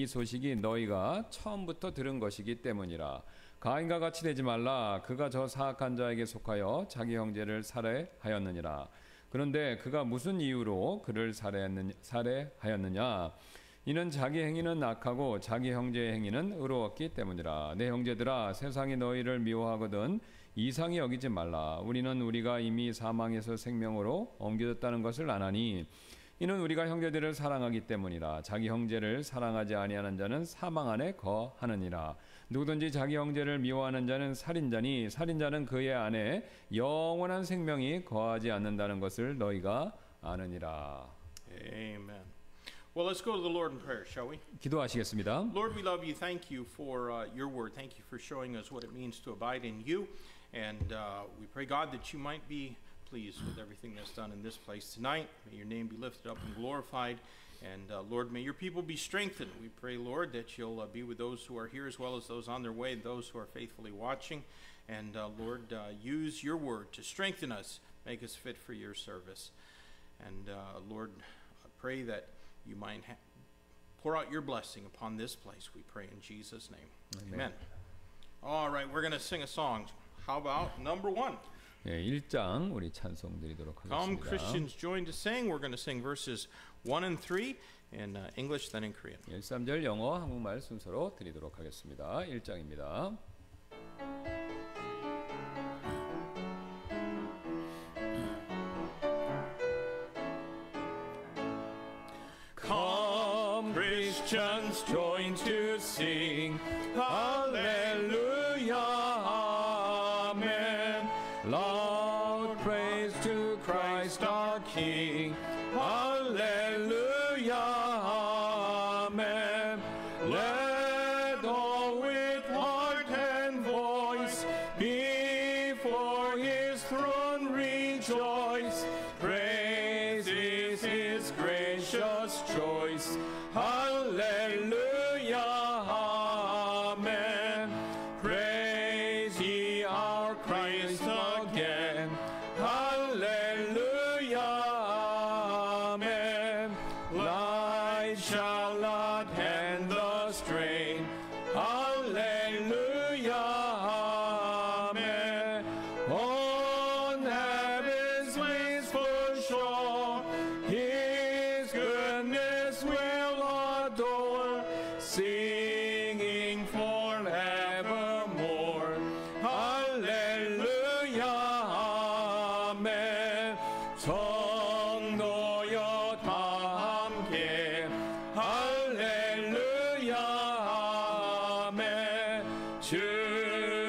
이 소식이 너희가 처음부터 들은 것이기 때문이라. 가인과 같이 되지 말라. 그가 저 사악한 자에게 속하여 자기 형제를 살해하였느니라. 그런데 그가 무슨 이유로 그를 살해하였느냐? 이는 자기 행위는 악하고 자기 형제의 행위는 의로웠기 때문이라. 내 형제들아, 세상이 너희를 미워하거든 이상히 여기지 말라. 우리는 우리가 이미 사망에서 생명으로 옮겨졌다는 것을 아나니 이는 우리가 형제들을 사랑하기 때문이라. 자기 형제를 사랑하지 아니하는 자는 사망 안에 거하느니라. 누구든지 자기 형제를 미워하는 자는 살인자니 살인자는 그의 안에 영원한 생명이 거하지 않는다는 것을 너희가 아느니라. Amen. Well, let's go to the Lord in prayer, shall we? 기도하시겠습니다. Lord, we love you. Thank you for your word. Thank you for showing us what it means to abide in you. And we pray, God, that you might be pleased with everything that's done in this place tonight. May your name be lifted up and glorified. And Lord, may your people be strengthened. We pray, Lord, that you'll be with those who are here as well as those on their way and those who are faithfully watching. And Lord, use your word to strengthen us, make us fit for your service. And Lord, I pray that you might pour out your blessing upon this place, we pray in Jesus' name. Amen. All right, we're going to sing a song. How about number 1? 예, 1장 우리 찬송 드리도록 Come, 하겠습니다. Christians, join to sing. We're going to sing verses 1 and 3 in English, then in Korean. 1, 3절 영어, 한국말 순서로 드리도록 하겠습니다. 1장입니다. Come, Christians, join to sing. Hallelujah, amen. Loud praise to Christ our King. Hallelujah, amen. Let all with heart and voice before his throne rejoice. Praise is his gracious choice. Hallelujah, amen. Praise ye our Christ again. Hallelujah, amen. Light shall not end the strain. Hallelujah, amen. On heaven's ways for sure, his goodness will adore, singing forevermore. Hallelujah, amen. 성도여 다 함께 할렐루야, 아멘. 주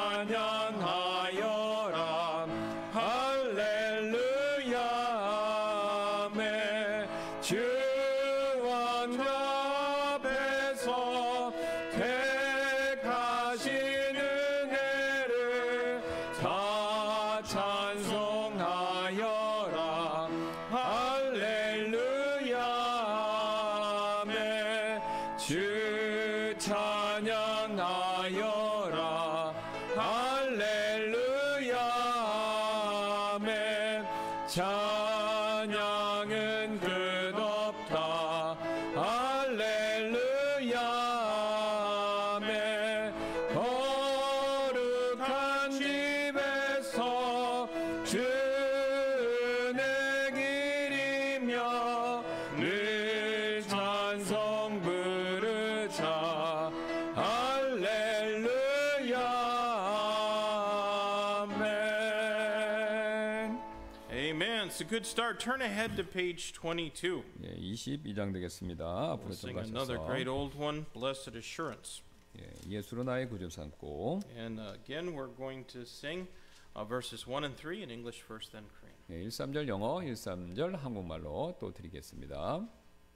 찬양하여라. 할렐루야, 아멘. 주 왕자 앞에서 택하신 은혜를 다 찬송하여라. 할렐루야, 아멘. 주 찬양하여라. 할렐루야, 아멘. 찬양은 끝없다. 할렐루야, 아멘. 거룩한 집에서 주의 길이며 늘 찬송 부르자. 할렐루야, 아멘. Amen. It's a good start. Turn ahead to page 22. 예, 22장 되겠습니다. 앞으로 We'll sing another great 들어가셔서 old one, Blessed Assurance. 예, 예수로 나의 구주 삼고 And again, we're going to sing verses 1 and 3 in English first, then Korean. 예, 1, 3절 영어, 1, 3절 한국말로 또 드리겠습니다.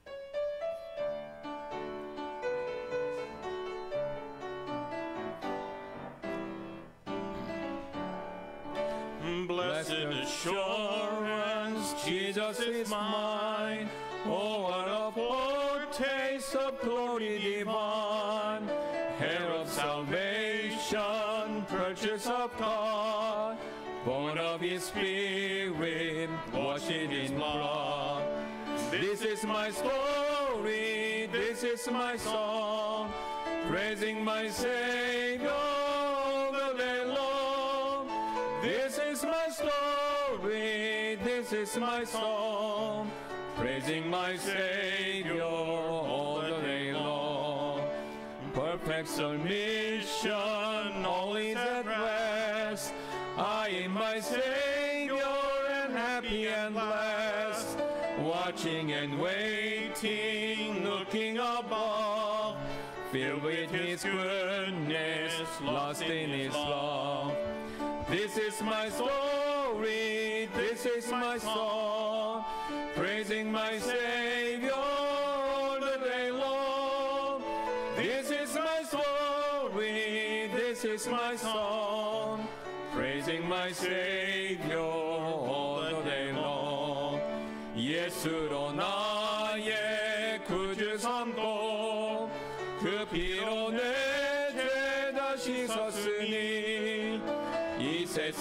Blessed assurance, Jesus is mine. Oh, what a foretaste of glory divine. Heir of salvation, purchase of God, born of his spirit, washed in his blood. This is my story, This is my song, praising my Savior all the day long. This is my story, this is my song, praising my Savior all the day long. Perfect submission, all is at rest. I am my Savior and happy and blessed, watching and waiting, looking above, filled with His goodness, lost in His love. This is my story, this is my song, praising my Savior all the day long. This is my story, this is my song, praising my Savior all the day long. 예수로 나의 구주 삼고 그 피로 내 죄 다 씻었으니 이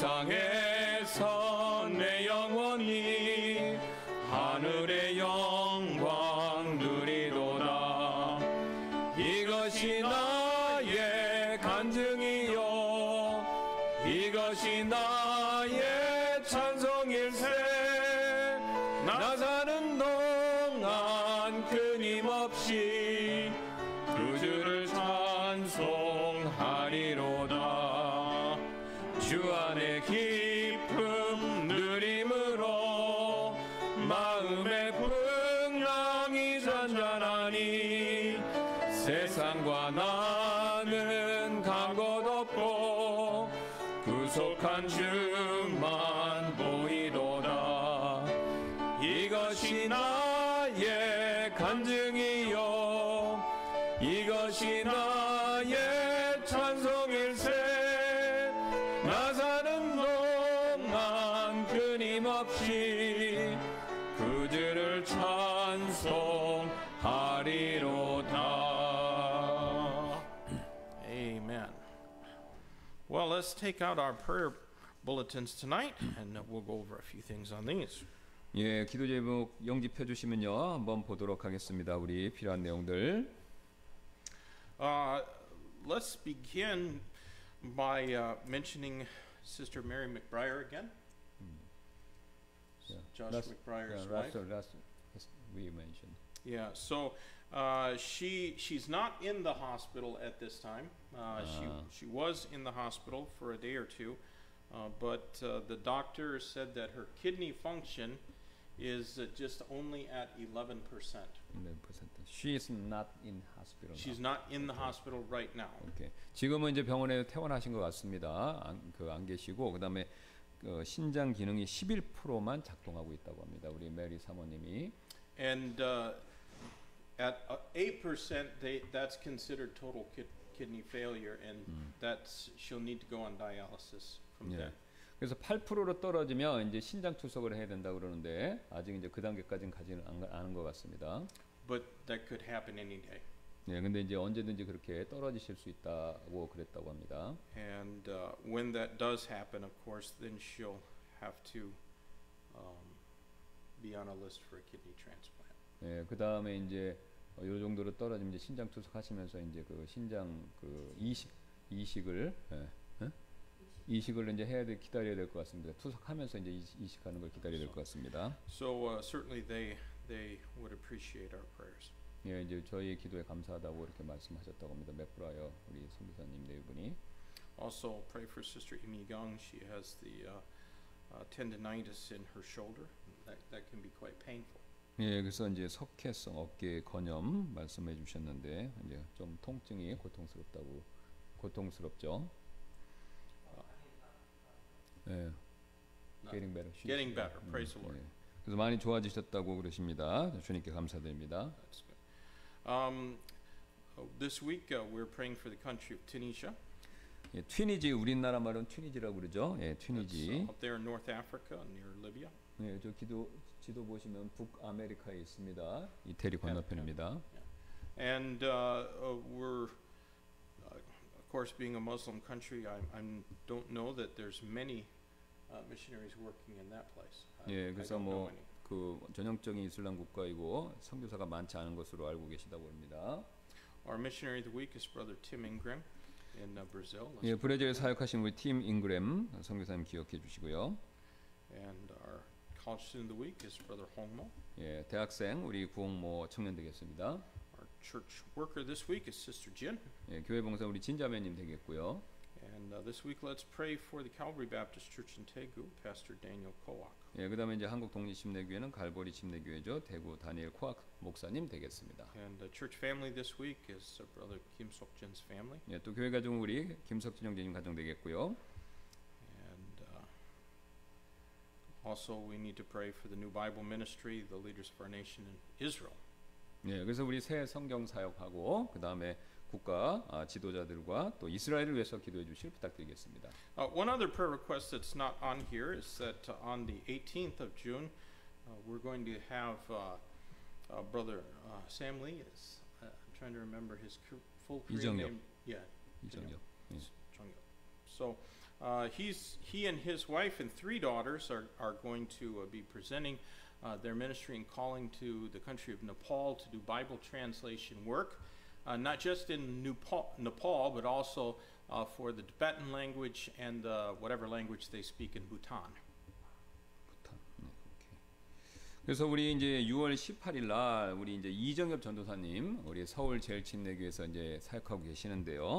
세상에서 내 영혼이 하늘의 영광 누리도다. 이것이 나의 간증이요 이것이 나의 찬송일세. 나 사는 동안 끊임없이 구주를 찬송하리로다. 주 안에 기쁨 누림으로 마음의 풍랑이 잔잔하니 세상과 나는 간 곳 없고 구속한 주만 보이도다. 이것이 나의 간증이요 이것이 나의 찬송일세. 나 사는 동안 끊임없이 그들을 찬송하리로다. Amen. Well, let's take out our prayer bulletins tonight, and we'll go over a few things on these. 예, 기도 제목 영집해 주시면요 한번 보도록 하겠습니다. 우리 필요한 내용들. Let's begin by mentioning Sister Mary McBriar again. Josh McBriar's wife. Last we mentioned. Yeah, so she's not in the hospital at this time. She was in the hospital for a day or two, but the doctor said that her kidney function is just only at 11%. 11%. She is not in hospital. She's now. not in the hospital right now. 오케이. 지금은 이제 병원에 퇴원하신 것 같습니다. 안 계시고 그다음에 신장 기능이 11%만 작동하고 있다고 합니다. 우리 메리 사모님이. And at 8%, that's considered total kidney failure, and that's she'll need to go on dialysis from 예. there. 그래서 8%로 떨어지면 이제 신장 투석을 해야 된다 그러는데 아직 이제 그 단계까지는 가지는 않은 것 같습니다. But that could happen any day. 예, 근데 이제 언제든지 그렇게 떨어지실 수 있다고 그랬다고 합니다. And when that does happen, of course, then she'll have to be on a list for a kidney transplant. 예, 그 다음에 이제 요 정도로 떨어지면 이제 신장 투석하시면서 이제 그 신장 그 이식을 이식을 이제 기다려야 될 것 같습니다. 투석하면서 이제 이식하는 걸 기다려야 될 것 같습니다. So certainly they would appreciate our prayers. 예, 이제 저희의 기도에 감사하다고 이렇게 말씀하셨다고 합니다. 맥브라이어 우리 선교사님 네 분이. Also pray for Sister Imi Young. She has the tendinitis in her shoulder. That can be quite painful. 예, 그래서 이제 석회성 어깨 건염 말씀해 주셨는데 이제 좀 통증이 고통스럽죠. 예, getting better. Getting better. Praise the Lord. 예, 그래서 많이 좋아지셨다고 그러십니다. 주님께 감사드립니다. That's good. This week we're praying for the country of Tunisia. 예, 튀니지 우리나라 말은 튀니지라고 그러죠. 예, That's 튀니지. up there in North Africa near Libya. 예, 저 지도 보시면 북아메리카에 있습니다. 이태리 건너편입니다. And we're, of course, being a Muslim country, I don't know that there's many missionaries working in that place. 예, I 그래서 don't know 뭐 any. 그 전형적인 이슬람 국가이고 선교사가 많지 않은 것으로 알고 계시다고 합니다. Our missionary of the week is Brother Tim Ingram in Brazil. 예, 브라질에 사역하신 우리 팀 잉그램 선교사님 기억해 주시고요. And our college student of the week is Brother Hongmo. 예, 대학생 우리 구홍모 청년 되겠습니다. Our church worker this week is Sister Jin. 예, 교회 봉사 우리 진자매님 되겠고요. And this week, let's pray for the Calvary Baptist Church in Daegu, Pastor Daniel Kowak. 예, 그다음에 이제 한국 독립침례교회는 갈보리 침례교회죠. 대구 다니엘 코악 목사님 되겠습니다. And the church family this week is Brother Kim Sok Jin's family. 예, 또 교회 가족 우리 김석진 형제님 가정 되겠고요. And also, we need to pray for the new Bible ministry, the leaders of our nation in Israel. 예, 그래서 우리 새 성경 사역하고 그다음에 국가 지도자들과 또 이스라엘을 위해서 기도해 주실 부탁드리겠습니다. One other prayer request that's not on here is that on the 18th of June, we're going to have Brother Sam Lee. I'm trying to remember his full Korean 이정엽. name. Yeah, 이정엽. 예. Jonghyuk. So he and his wife and 3 daughters are going to be presenting their ministry and calling to the country of Nepal to do Bible translation work. Not just in Nepal, but also for the Tibetan language and whatever language they speak in Bhutan. 네, 오케이. 그래서 우리 이제 6월 18일 날 우리 이제 이정엽 전도사님 우리 서울 제일침례교에서 이제 사역하고 계시는데요.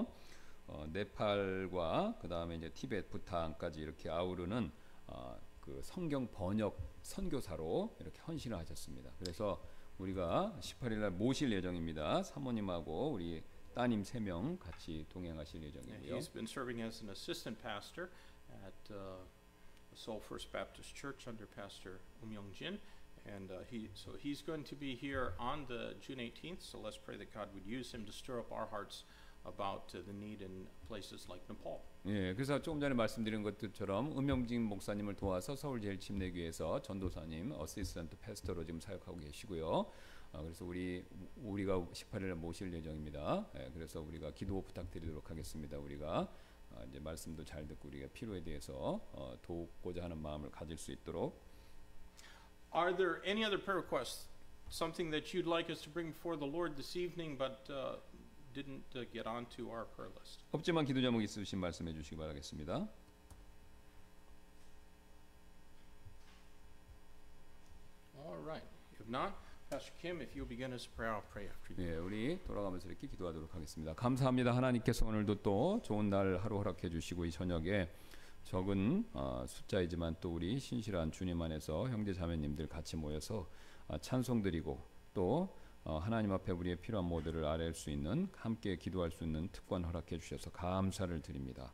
네팔과 그 다음에 이제 티벳, 부탄까지 이렇게 아우르는 그 성경 번역 선교사로 이렇게 헌신을 하셨습니다. 그래서 우리가 18일 날 모실 예정입니다. 사모님하고 우리 따님 3명 같이 동행하실 예정이고요. He's been serving as an assistant pastor at Seoul First Baptist Church under Pastor Myung-jin, and he's going to be here on the June 18th. So let's pray that God would use him to stir up our hearts about the need in places like Nepal. 예, 그래서 조금 전에 말씀드린 것들처럼 음영진 목사님을 도와서 서울제일침례교회에서 전도사님, 어시스턴트 패스터로 지금 사역하고 계시고요. 그래서 우리가 18일에 모실 예정입니다. 예, 그래서 우리가 기도 부탁드리도록 하겠습니다. 우리가 이제 말씀도 잘 듣고 우리가 필요에 대해서 돕고자 하는 마음을 가질 수 있도록. Are there any other prayer requests? Something that you'd like us to bring before the Lord this evening, but didn't get onto our prayer list? 없지만 기도 제목 있으신 말씀해 주시기 바라겠습니다. All right. If not, Pastor Kim, if you'll begin us a prayer, I'll pray after you. 예, 우리 돌아가면서 이렇게 기도하도록 하겠습니다. 감사합니다. 하나님께서 오늘도 또 좋은 날 하루 허락해 주시고 이 저녁에 적은 숫자이지만 또 우리 신실한 주님 안에서 형제 자매님들 같이 모여서 찬송드리고 또 하나님 앞에 우리의 필요한 모두를 아뢰할 수 있는 함께 기도할 수 있는 특권 허락해 주셔서 감사를 드립니다.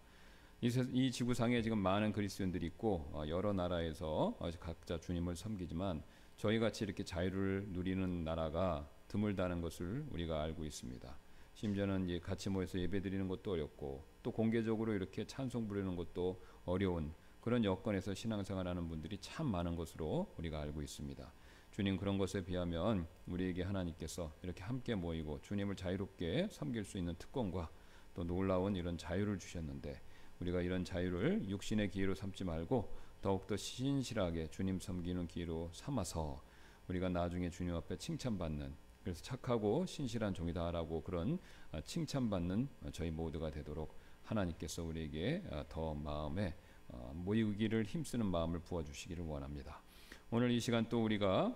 이 지구상에 지금 많은 그리스도인들이 있고 여러 나라에서 각자 주님을 섬기지만 저희같이 이렇게 자유를 누리는 나라가 드물다는 것을 우리가 알고 있습니다. 심지어는 같이 모여서 예배드리는 것도 어렵고 또 공개적으로 이렇게 찬송 부르는 것도 어려운 그런 여건에서 신앙생활하는 분들이 참 많은 것으로 우리가 알고 있습니다. 주님, 그런 것에 비하면 우리에게 하나님께서 이렇게 함께 모이고 주님을 자유롭게 섬길 수 있는 특권과 또 놀라운 이런 자유를 주셨는데 우리가 이런 자유를 육신의 기회로 삼지 말고 더욱더 신실하게 주님 섬기는 기회로 삼아서 우리가 나중에 주님 앞에 칭찬받는, 그래서 착하고 신실한 종이다라고 그런 칭찬받는 저희 모두가 되도록 하나님께서 우리에게 더 마음에 모이기를 힘쓰는 마음을 부어주시기를 원합니다. 오늘 이 시간 또 우리가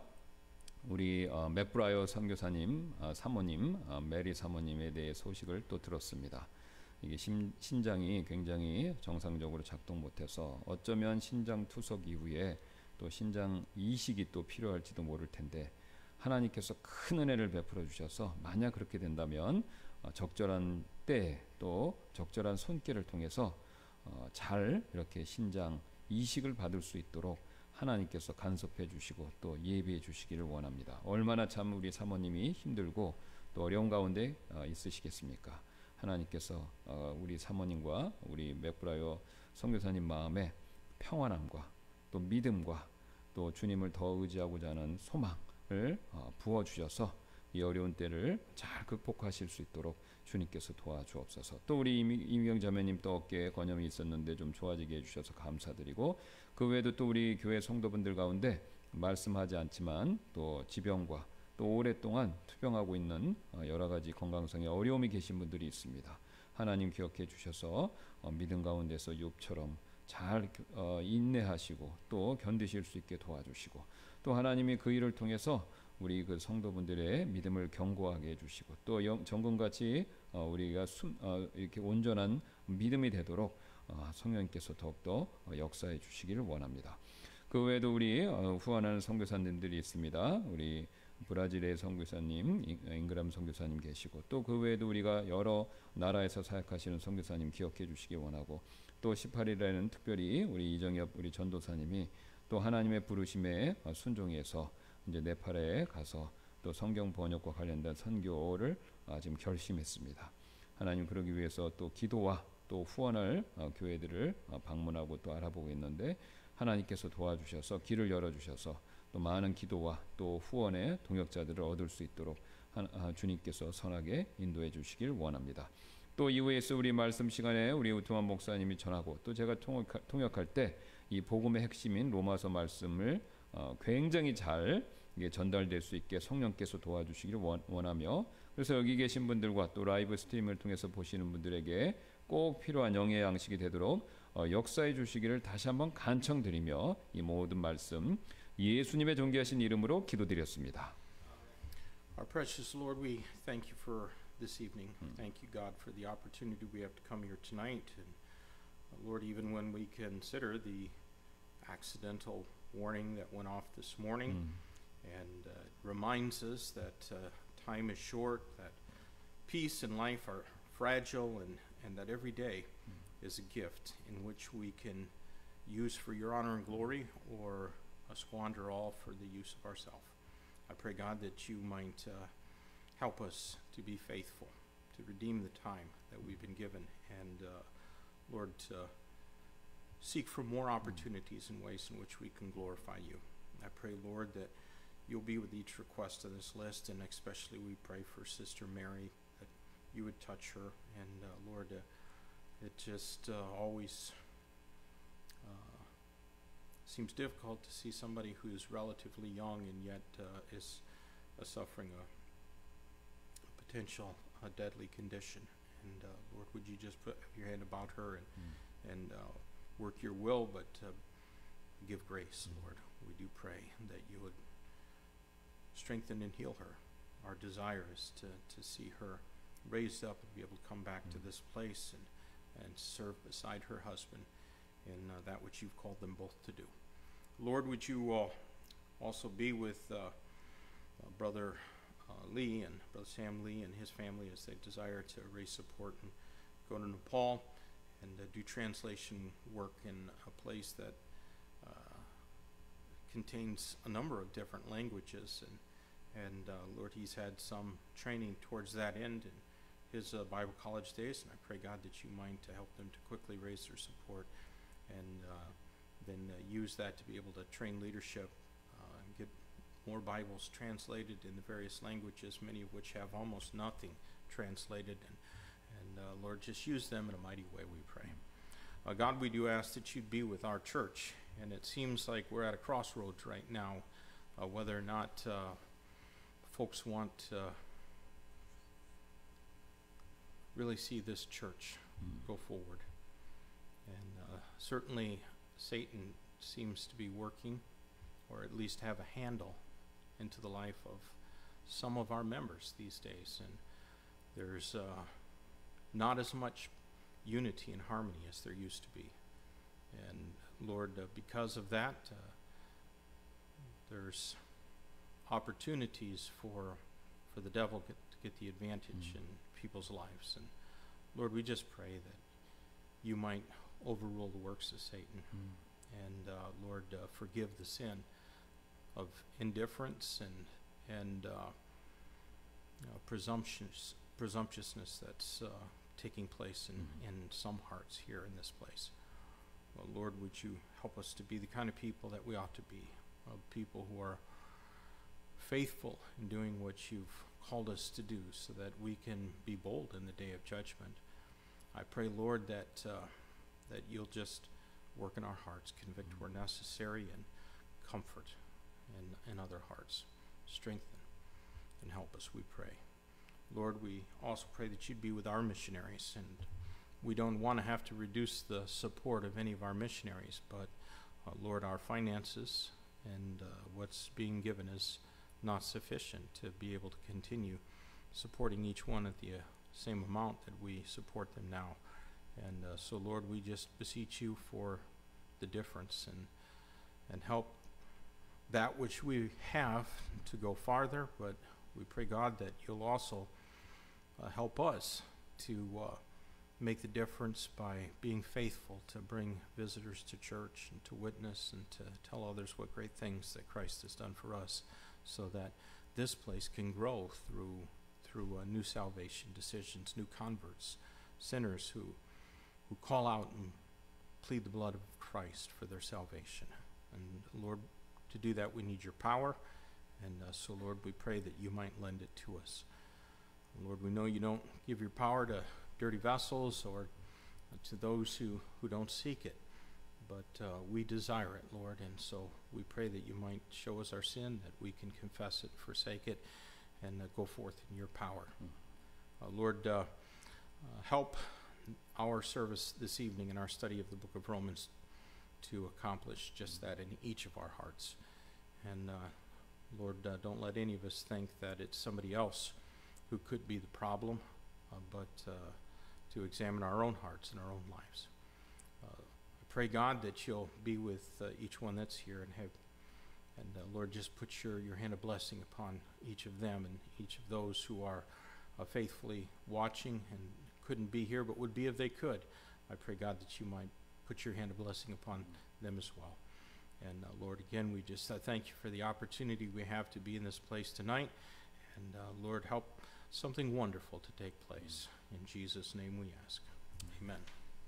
우리 맥브라이어 선교사님 사모님 메리 사모님에 대해 소식을 또 들었습니다. 이게 신장이 굉장히 정상적으로 작동 못해서 어쩌면 신장 투석 이후에 또 신장 이식이 또 필요할지도 모를 텐데 하나님께서 큰 은혜를 베풀어 주셔서 만약 그렇게 된다면 적절한 때 또 적절한 손길을 통해서 잘 이렇게 신장 이식을 받을 수 있도록 하나님께서 간섭해 주시고 또 예비해 주시기를 원합니다. 얼마나 참 우리 사모님이 힘들고 또 어려운 가운데 있으시겠습니까? 하나님께서 우리 사모님과 우리 맥브라이어 선교사님 마음에 평안함과 또 믿음과 또 주님을 더 의지하고자 하는 소망을 부어주셔서 이 어려운 때를 잘 극복하실 수 있도록 주님께서 도와주옵소서. 또 우리 이미경 자매님 또 어깨에 건염이 있었는데 좀 좋아지게 해주셔서 감사드리고 그 외에도 또 우리 교회 성도분들 가운데 말씀하지 않지만 또 지병과 또 오랫동안 투병하고 있는 여러 가지 건강상의 어려움이 계신 분들이 있습니다. 하나님 기억해 주셔서 믿음 가운데서 욥처럼 잘 인내하시고 또 견디실 수 있게 도와주시고 또 하나님이 그 일을 통해서 우리 그 성도분들의 믿음을 견고하게 해주시고 또 정금같이 우리가 이렇게 온전한 믿음이 되도록 성령님께서 더욱더 역사해 주시기를 원합니다. 그 외에도 우리 후원하는 선교사님들이 있습니다. 우리 브라질의 선교사님 잉그람 선교사님 계시고 또 그 외에도 우리가 여러 나라에서 사역하시는 선교사님 기억해 주시기 원하고 또 18일에는 특별히 우리 이정엽 우리 전도사님이 또 하나님의 부르심에 순종해서 이제 네팔에 가서 또 성경 번역과 관련된 선교를 지금 결심했습니다. 하나님 그러기 위해서 또 기도와 또 후원할 교회들을 방문하고 또 알아보고 있는데 하나님께서 도와주셔서 길을 열어주셔서 또 많은 기도와 또 후원의 동역자들을 얻을 수 있도록 주님께서 선하게 인도해 주시길 원합니다. 또 이후에서 우리 말씀 시간에 우리 우트만 목사님이 전하고 또 제가 통역할 때 이 복음의 핵심인 로마서 말씀을 굉장히 잘 이게 전달될 수 있게 성령께서 도와주시기를 원하며 그래서 여기 계신 분들과 또 라이브 스트림을 통해서 보시는 분들에게 꼭 필요한 영의 양식이 되도록 역사해 주시기를 다시 한번 간청드리며 이 모든 말씀 예수님의 존귀하신 이름으로 기도드렸습니다. Our precious Lord, we thank you for this evening. Thank you, God, for the opportunity we have to come here tonight. And Lord, even when we consider the accidental warning that went off this morning, and reminds us that time is short, that peace and life are fragile, and that every day is a gift in which we can use for your honor and glory or squander all for the use of ourselves. I pray, God, that you might help us to be faithful, to redeem the time that we've been given, and Lord, to seek for more opportunities and ways in which we can glorify you. I pray, Lord, that you'll be with each request on this list, and especially we pray for Sister Mary, that you would touch her, and Lord, it just always seems difficult to see somebody who's relatively young and yet is suffering a potential deadly condition. And Lord, would you just put your hand about her and work your will, but give grace, Lord. We do pray that you would strengthen and heal her. Our desire is to see her raised up and be able to come back to this place and serve beside her husband in that which you've called them both to do. Lord, would you also be with Brother Lee and Brother Sam Lee and his family as they desire to raise support and go to Nepal and do translation work in a place that contains a number of different languages, and Lord, he's had some training towards that end in his Bible college days, and I pray, God, that you might to help them to quickly raise their support and then use that to be able to train leadership and get more Bibles translated in the various languages, many of which have almost nothing translated, and Lord, just use them in a mighty way, we pray. God, we do ask that you'd be with our church, and it seems like we're at a crossroads right now, whether or not folks want to really see this church go forward. And certainly Satan seems to be working, or at least have a handle into the life of some of our members these days, and there's not as much unity and harmony as there used to be. And Lord, because of that, there's opportunities for the devil to get the advantage in people's lives. And Lord, we just pray that you might overrule the works of Satan, and Lord, forgive the sin of indifference and presumptuousness that's taking place in some hearts here in this place. Well, Lord, would you help us to be the kind of people that we ought to be, people who are faithful in doing what you've called us to do, so that we can be bold in the day of judgment. I pray, Lord, that that you'll just work in our hearts, convict where necessary, and comfort in other hearts. Strengthen and help us, we pray. Lord, we also pray that you'd be with our missionaries, and we don't want to have to reduce the support of any of our missionaries, but Lord, our finances and what's being given is not sufficient to be able to continue supporting each one at the same amount that we support them now. And so, Lord, we just beseech you for the difference and help that which we have to go farther, but we pray, God, that you'll also help us to make the difference by being faithful to bring visitors to church and to witness and to tell others what great things that Christ has done for us, so that this place can grow through new salvation decisions, new converts, sinners who call out and plead the blood of Christ for their salvation. And Lord, to do that we need your power, and so Lord, we pray that you might lend it to us. Lord, we know you don't give your power to dirty vessels or to those who don't seek it, but we desire it, Lord, and so we pray that you might show us our sin, that we can confess it, forsake it, and go forth in your power. Lord, help our service this evening in our study of the book of Romans to accomplish just that in each of our hearts. And Lord, don't let any of us think that it's somebody else who could be the problem, but to examine our own hearts and our own lives. I pray, God, that you'll be with each one that's here and Lord, just put your hand of blessing upon each of them and each of those who are faithfully watching and couldn't be here but would be if they could. I pray, God, that you might put your hand of blessing upon them as well. And Lord, again, we just thank you for the opportunity we have to be in this place tonight. And Lord, help something wonderful to take place. In Jesus' name we ask. Amen.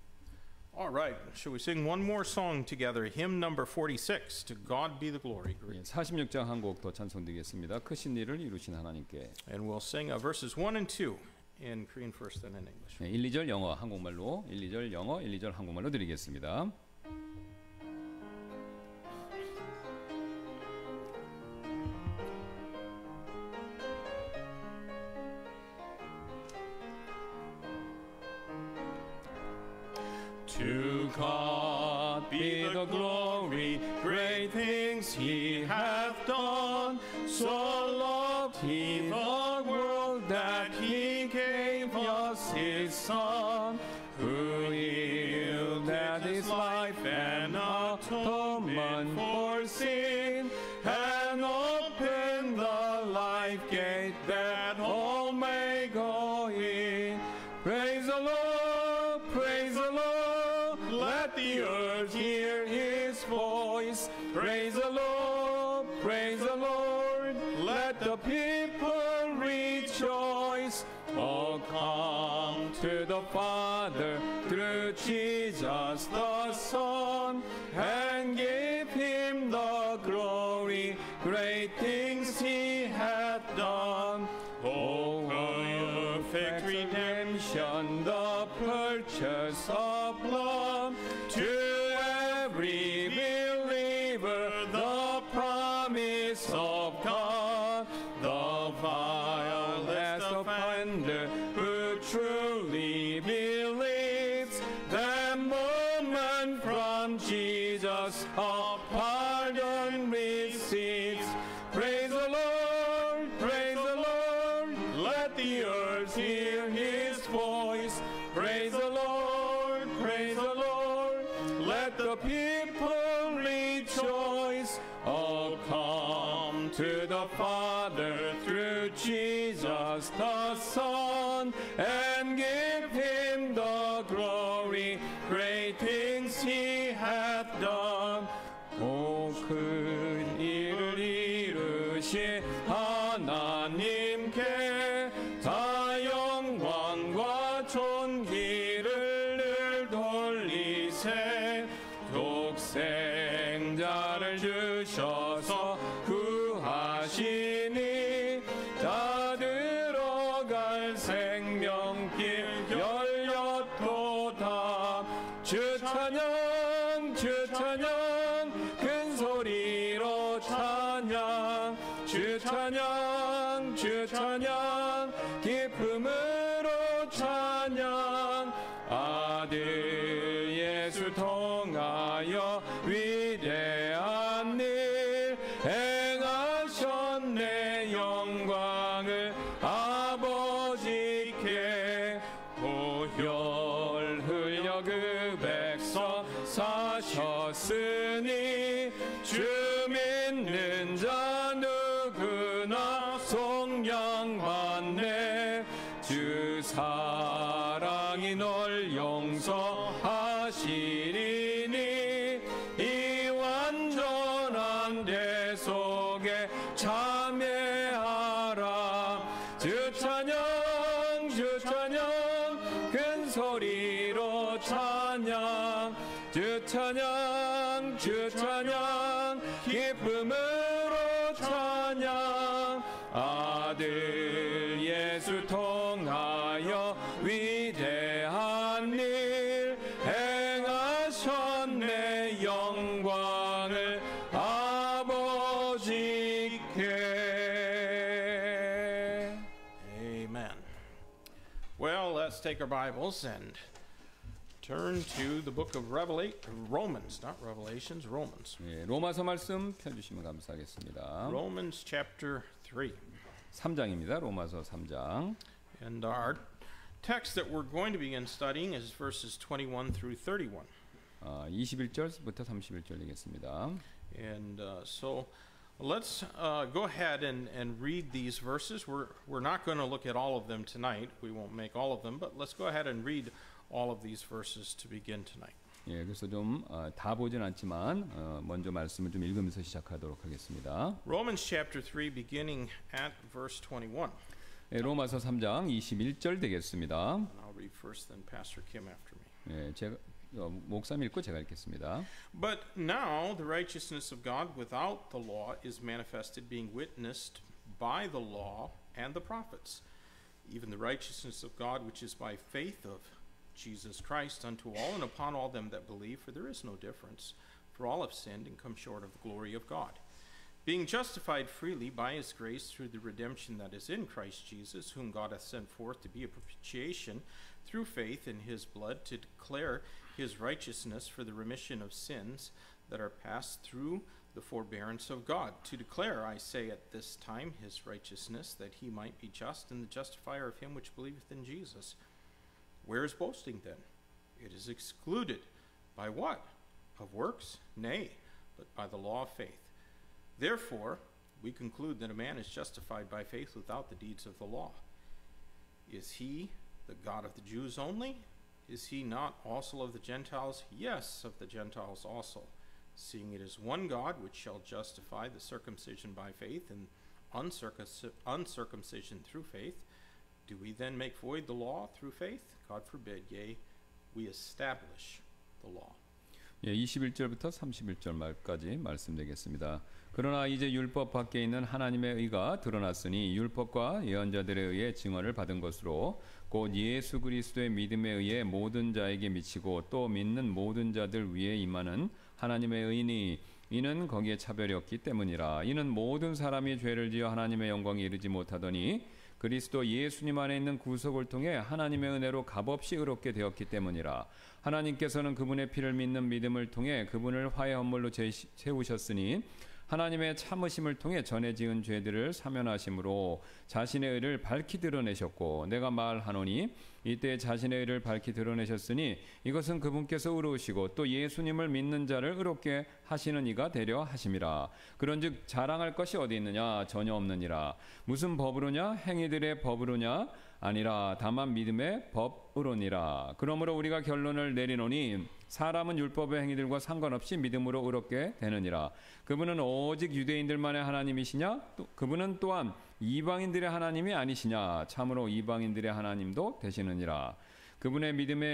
All right, shall we sing one more song together? Hymn number 46, To God Be the Glory. 46장 한 곡 더 찬송드리겠습니다. 크신 일을 이루신 하나님께. And we'll sing verses 1 and 2 in Korean first and in English. 1, 2절 영어 한국말로, 1, 2절 영어, 1, 2절 한국말로 드리겠습니다. To God be the glory, great things he hath done. So loved he the world that he gave us his Son, who yielded his life an atonement for sin, and opened the life gate that all may go in. Praise the Lord, praise the Lord, let the earth hear his voice. Praise the Lord, praise the Lord, let the people rejoice. Oh, come to the Father through Jesus the Son, and give him the glory, great things he hath done. Oh, perfect redemption, the purchase of blood, to every believer the promise of God, the vilest offender who truly believes, the moment from Jesus a pardon receives. Praise the Lord, praise the Lord, let the earth hear his voice. Praise the Lord, praise the Lord, let the people rejoice. Oh, come to the Father through Jesus the Son, and give him the glory, great things he hath done. 오, 큰 일을 이루신 하나님께 다 영광과 존귀를 늘 돌리세. 독생자를 주셔서 구하시니 다 들어갈 생명길 열렸도다. 주 찬양, 주 찬양, 큰 소리로 찬양. 찬양 주 찬양 주 찬양 기쁨으로 찬양 아들 예수 통하여 위대한 일 행하셨네 영광을 아버지께 보혈 흘려 그 백성 사셨으니 주 믿는 자 누구나 속량받네 주 사랑이 널 용서하시리니 이 완전한 대 속에 참여하라 주 찬양 주 찬양 큰 소리로 찬양 주 찬양 주 찬양 기쁨으로 찬양 아들 예수 통하여 위대한 일 행하셨네 영광을 아버지께. Amen. Well, let's take our Bibles and turn to the book of Romans, not Revelations, Romans. 예, 로마서 말씀 펴주시면 감사하겠습니다. Romans chapter 3. 3장입니다. 로마서 3장. And our text that we're going to begin studying is verses 21 through 31. 21절부터 31절 되겠습니다. And so let's go ahead and read these verses. We're not going to look at all of them tonight. We won't make all of them, but let's go ahead and read all of these verses to begin tonight. 예, 그래서 좀 다 보진 않지만 먼저 말씀을 좀 읽으면서 시작하도록 하겠습니다. Romans chapter 3 beginning at verse 21. 예, 로마서 3장 21절 되겠습니다. And I'll read first, then Pastor Kim after me. 예, 제가 목사님 읽고 제가 읽겠습니다. But now the righteousness of God without the law is manifested, being witnessed by the law and the prophets, even the righteousness of God which is by faith of Jesus Christ unto all and upon all them that believe, for there is no difference, for all have sinned and come short of the glory of God, being justified freely by his grace through the redemption that is in Christ Jesus, whom God hath sent forth to be a propitiation through faith in his blood, to declare his righteousness for the remission of sins that are past through the forbearance of God, to declare, I say, at this time his righteousness, that he might be just and the justifier of him which believeth in Jesus. Where is boasting then? It is excluded. By what? Of works? Nay, but by the law of faith. Therefore, we conclude that a man is justified by faith without the deeds of the law. Is he the God of the Jews only? Is he not also of the Gentiles? Yes, of the Gentiles also. Seeing it is one God which shall justify the circumcision by faith and uncircumcision through faith. Do we then make void the law through faith? God forbid, yea, we establish the law. 예, 21절부터 31절 말까지 말씀드리겠습니다. 그러나 이제 율법 밖에 있는 하나님의 의가 드러났으니 율법과 예언자들에 의해 증언을 받은 것으로 곧 예수 그리스도의 믿음에 의해 모든 자에게 미치고 또 믿는 모든 자들 위에 임하는 하나님의 의니 이는 거기에 차별이 없기 때문이라. 이는 모든 사람이 죄를 지어 하나님의 영광에 이르지 못하더니 그리스도 예수님 안에 있는 구속을 통해 하나님의 은혜로 값없이 의롭게 되었기 때문이라. 하나님께서는 그분의 피를 믿는 믿음을 통해 그분을 화해 헌물로 세우셨으니 하나님의 참으심을 통해 전에 지은 죄들을 사면하심으로 자신의 의를 밝히 드러내셨고 내가 말하노니 이때 자신의 의를 밝히 드러내셨으니 이것은 그분께서 의로우시고 또 예수님을 믿는 자를 의롭게 하시는 이가 되려 하심이라. 그런즉 자랑할 것이 어디 있느냐? 전혀 없느니라. 무슨 법으로냐? 행위들의 법으로냐? 아니라 다만 믿음의 법으로니라. 그러므로 우리가 결론을 내리노니 사람은 율법의 행위들과 상관없이 믿음으로 의롭게 되느니라. 그분은 오직 유대인들만의 하나님이시냐? 그분은 또한 이방인들의 하나님이 아니시냐? 참으로 이방인들의 하나님도 되시느니라. 그분은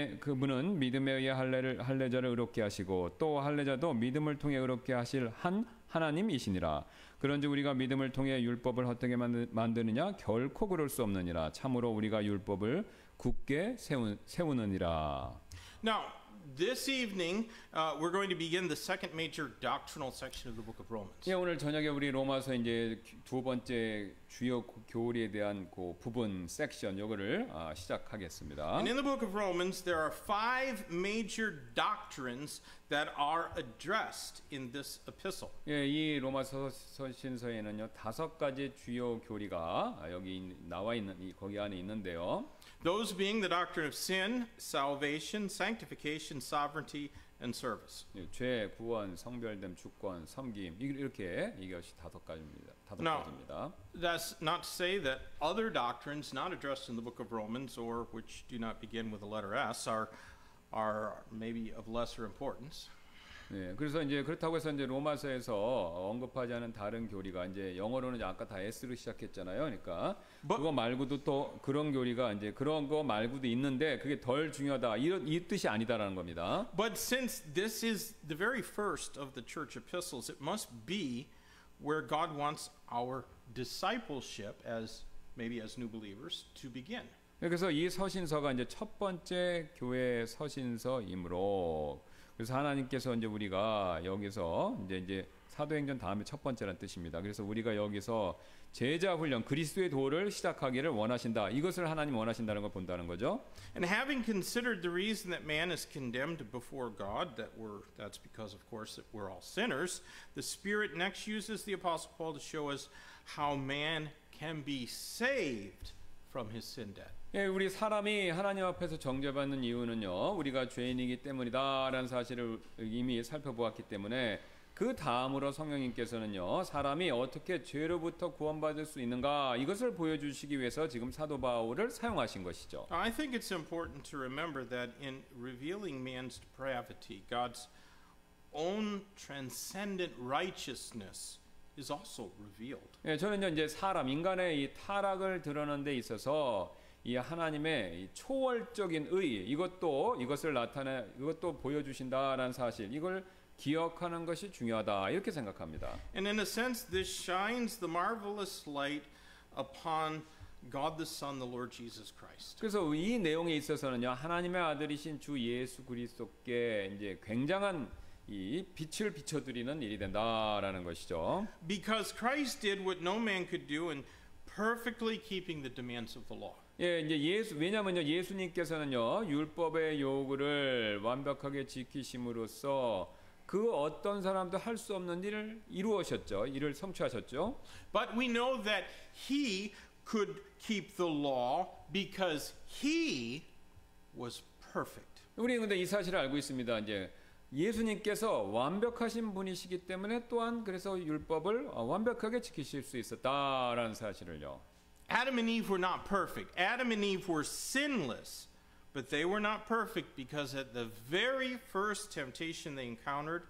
믿음에 의해 할례자를 의롭게 하시고 또 할례자도 믿음을 통해 의롭게 하실 한 하나님이시니라. 그런즉 우리가 믿음을 통해 율법을 헛되게 만드느냐? 결코 그럴 수 없느니라. 참으로 우리가 율법을 굳게 세우느니라. Now, This evening, we're going to begin the second major doctrinal section of the book of Romans. 예, 오늘 저녁에 우리 로마서 이제 두 번째 주요 교리에 대한 그 부분 섹션 요거를 시작하겠습니다. And in the book of Romans, there are 5 major doctrines that are addressed in this epistle. 예, 이 로마서 서신서에는요 5가지 주요 교리가 여기 나와 있는 거기 안에 있는데요. Those being the doctrine of sin, salvation, sanctification, sovereignty, and service. 예, 죄, 구원, 성별됨, 주권, 섬김 이렇게 이것이 5가지입니다. Now, that's not to say that other doctrines not addressed in the book of Romans or which do not begin with the letter S are maybe of lesser importance. 네, 그래서 이제 그렇다고 해서 이제 로마서에서 언급하지 않은 다른 교리가 이제 영어로는 아까 다 S로 시작했잖아요. 그러니까 그거 말고도 또 그런 교리가 이제 그런 거 말고도 있는데 그게 덜 중요하다 이 뜻이 아니다라는 겁니다. But since this is the very first of the church epistles, it must be where God wants our discipleship as maybe as new believers to begin. 그래서 이 서신서가 이제 첫 번째 교회 서신서이므로 그래서 하나님께서 이제 우리가 여기서 이제 사도행전 다음에 첫 번째라는 뜻입니다. 그래서 우리가 여기서 제자 훈련 그리스도의 도를 시작하기를 원하신다. 이것을 하나님 원하신다는 걸 본다는 거죠. And having considered the reason that man is condemned before God, that's because of course that we're all sinners, the Spirit next uses the Apostle Paul to show us how man can be saved from his sin debt. 예, 우리 사람이 하나님 앞에서 정죄받는 이유는요, 우리가 죄인이기 때문이다라는 사실을 이미 살펴보았기 때문에 그 다음으로 성령님께서는요, 사람이 어떻게 죄로부터 구원받을 수 있는가 이것을 보여주시기 위해서 지금 사도 바울을 사용하신 것이죠. I think it's important to remember that in revealing man's depravity, God's own transcendent righteousness is also revealed. 예, 저는 이제 사람 인간의 이 타락을 드러내는 데 있어서 이 하나님의 이 초월적인 의 이것도 보여주신다라는 사실 이걸 기억하는 것이 중요하다 이렇게 생각합니다. And in a sense, this shines the marvelous light upon God the Son, the Lord Jesus Christ. 그래서 이 내용에 있어서는요 하나님의 아들이신 주 예수 그리스도께 이제 굉장한 이 빛을 비춰드리는 일이 된다라는 것이죠. Because Christ did what no man could do in perfectly keeping the demands of the law. 예, 이제 왜냐면요 예수님께서는요 율법의 요구를 완벽하게 지키심으로써 그 어떤 사람도 할 수 없는 일을 이루셨죠. 일을 성취하셨죠. But we know that he could keep the law because he was perfect. 우리 근데 이 사실을 알고 있습니다. 이제 예수님께서 완벽하신 분이시기 때문에 또한 그래서 율법을 완벽하게 지키실 수 있었다라는 사실을요. Adam and Eve were not perfect. Adam and Eve were sinless, but they were not perfect because at the very first temptation they encountered,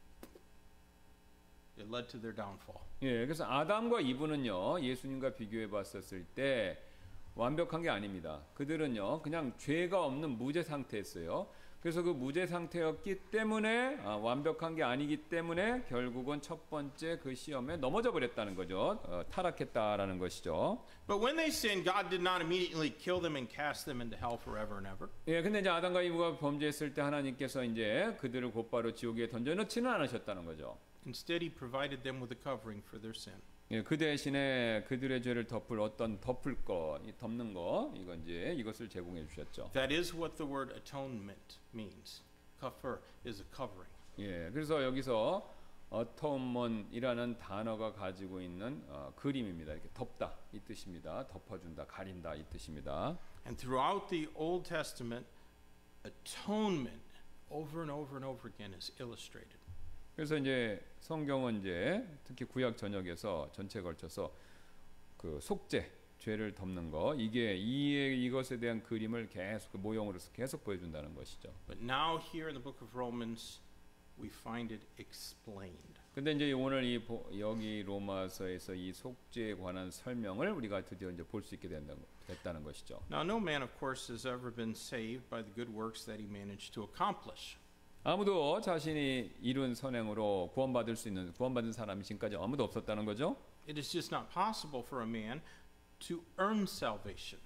it led to their downfall. 예, 그래서 아담과 이브는요 예수님과 비교해 봤었을 때 완벽한 게 아닙니다. 그들은요 그냥 죄가 없는 무죄 상태였어요. 그래서 그 무죄 상태였기 때문에 완벽한 게 아니기 때문에 결국은 첫 번째 그 시험에 넘어져 버렸다는 거죠. 타락했다라는 것이죠. But when they sinned, God did not immediately kill them and cast them into hell forever and ever. 예, 근데 이제 아담과 이브가 범죄했을 때 하나님께서 이제 그들을 곧바로 지옥에 던져놓지는 않으셨다는 거죠. Instead, He provided them with a covering for their sin. 예, 그 대신에 그들의 죄를 덮는 거, 이것을 제공해 주셨죠. That is what the word atonement means. Kafir is a covering. 예, 그래서 여기서 atonement이라는 단어가 가지고 있는 그림입니다. 이렇게 덮다 이 뜻입니다. 덮어준다, 가린다 이 뜻입니다. And throughout the Old Testament, atonement over and over and over again is illustrated. 그래서 이제 성경은 이제 특히 구약 전역에서 전체에 걸쳐서 그 속죄, 죄를 덮는 거 이것에 대한 그림을 계속 모형으로서 계속 보여준다는 것이죠. But now here in the book of Romans, we find it explained. 근데 이제 오늘 여기 로마서에서 이 속죄에 관한 설명을 우리가 드디어 이제 볼 수 있게 됐다는 것이죠. Now, no man, of course, has ever been saved by the good works that he managed to accomplish. 아무도 자신이 이룬 선행으로 구원받은 사람이 지금까지 아무도 없었다는 거죠. It is just not possible for a man to earn salvation.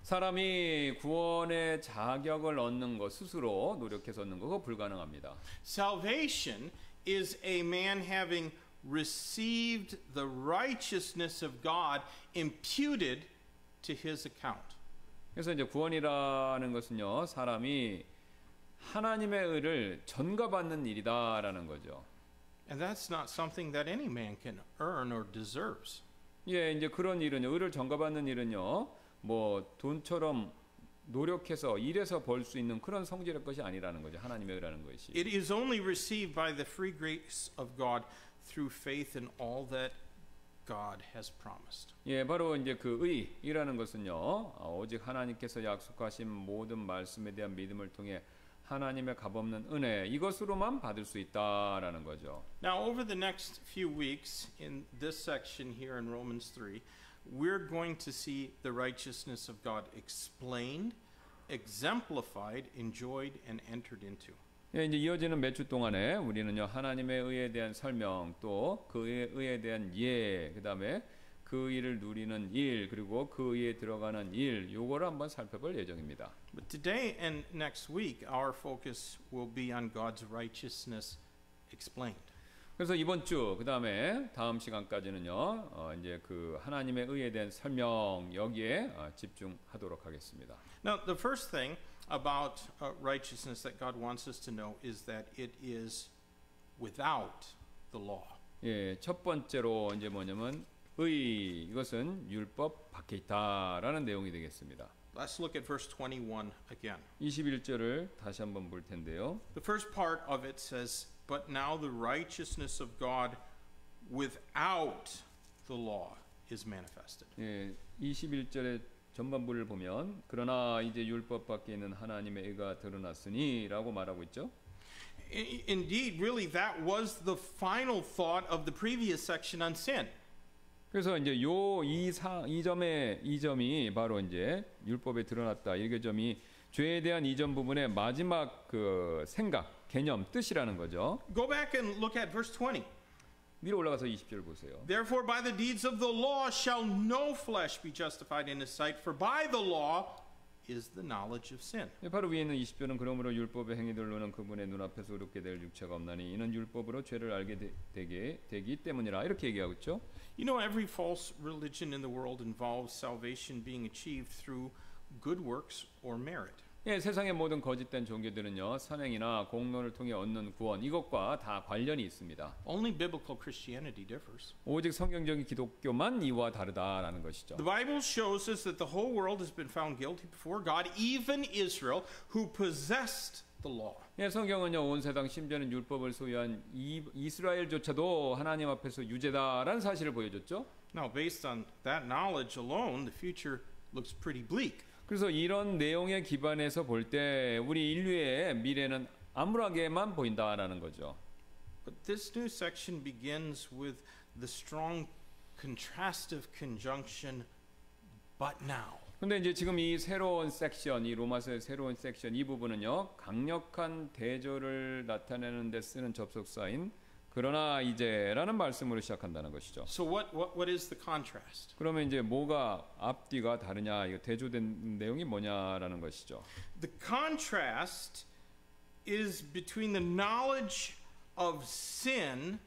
사람이 구원의 자격을 얻는 것 스스로 노력해서 얻는 거 그거 불가능합니다. Salvation is a man having received the righteousness of God imputed to his account. 그래서 이제 구원이라는 것은요, 사람이 하나님의 의를 전가받는 일이다라는 거죠. And that's not something that any man can earn or deserves. 예, 이제 그런 일은요, 의를 전가받는 일은요, 뭐 돈처럼 노력해서 일해서 벌 수 있는 그런 성질의 것이 아니라는 거죠. 하나님의 의라는 것이. It is only received by the free grace of God through faith in all that God has promised. 예, 바로 이제 그 의라는 것은요, 오직 하나님께서 약속하신 모든 말씀에 대한 믿음을 통해 하나님의 값없는 은혜 이것으로만 받을 수 있다라는 거죠. Now, over the next few weeks in this section here in Romans 3, we're going to see the righteousness of God explained, exemplified, enjoyed, and entered into. 예, 이제 이어지는 몇 주 동안에 우리는요 하나님의 의에 대한 설명 또 그 의에 대한 그다음에 그 일을 누리는 일 그리고 그 의에 들어가는 일 요거를 한번 살펴볼 예정입니다. But today and next week, our focus will be on God's righteousness explained. 그래서 이번 주 그다음에 다음 시간까지는요 이제 그 하나님의 의에 대한 설명 여기에 집중하도록 하겠습니다. Now, the first thing about righteousness that God wants us to know is that it is without the law. 예, 첫 번째로 이제 뭐냐면 의 이것은 율법 밖에 있다라는 내용이 되겠습니다. Let's look at verse 21 again. 21절을 다시 한번 볼 텐데요. The first part of it says, "But now the righteousness of God without the law is manifested." 예, 21절의 전반부를 보면 그러나 이제 율법 밖에 있는 하나님의 의가 드러났으니라고 말하고 있죠. Indeed, really that was the final thought of the previous section on sin. 그래서 이제 이 점이 바로 이제 율법에 드러났다. 이 점이 죄에 대한 이전 부분의 마지막 그 생각, 개념, 뜻이라는 거죠. Go back and look at verse 20. 위로 올라가서 20절 보세요. Therefore, by the deeds of the law shall no flesh be justified in his sight, for by the law is the knowledge of sin. 바로 위에 있는 20절은 그러므로 율법의 행위들로는 그분의 눈앞에서 의롭게 될 육체가 없나니 이는 율법으로 죄를 알게 되기 때문이라 이렇게 얘기하고 있죠. You know, every false religion in the world involves salvation being achieved through good works or merit. 예, 세상의 모든 거짓된 종교들은요 선행이나 공로를 통해 얻는 구원 이것과 다 관련이 있습니다. Only biblical Christianity differs. 오직 성경적인 기독교만 이와 다르다라는 것이죠. The Bible shows us that the whole world has been found guilty before God, even Israel, who possessed the law. 예, 성경은요 온 세상 심지어는 율법을 소유한 이스라엘조차도 하나님 앞에서 유죄다라는 사실을 보여줬죠. Now, based on that knowledge alone, the future looks pretty bleak. 그래서 이런 내용에 기반해서 볼 때 우리 인류의 미래는 암울하게만 보인다라는 거죠. But this new section begins with the strong contrastive conjunction but now. 근데 이제 지금 이 새로운 섹션, 이 로마서의 새로운 섹션 이 부분은요 강력한 대조를 나타내는 데 쓰는 접속사인 그러나 이제라는 말씀으로 시작한다는 것이죠. So what is the contrast? 그러면 이제 뭐가 앞뒤가 다르냐, 이거 대조된 내용이 뭐냐라는 것이죠. The contrast is between the knowledge of sin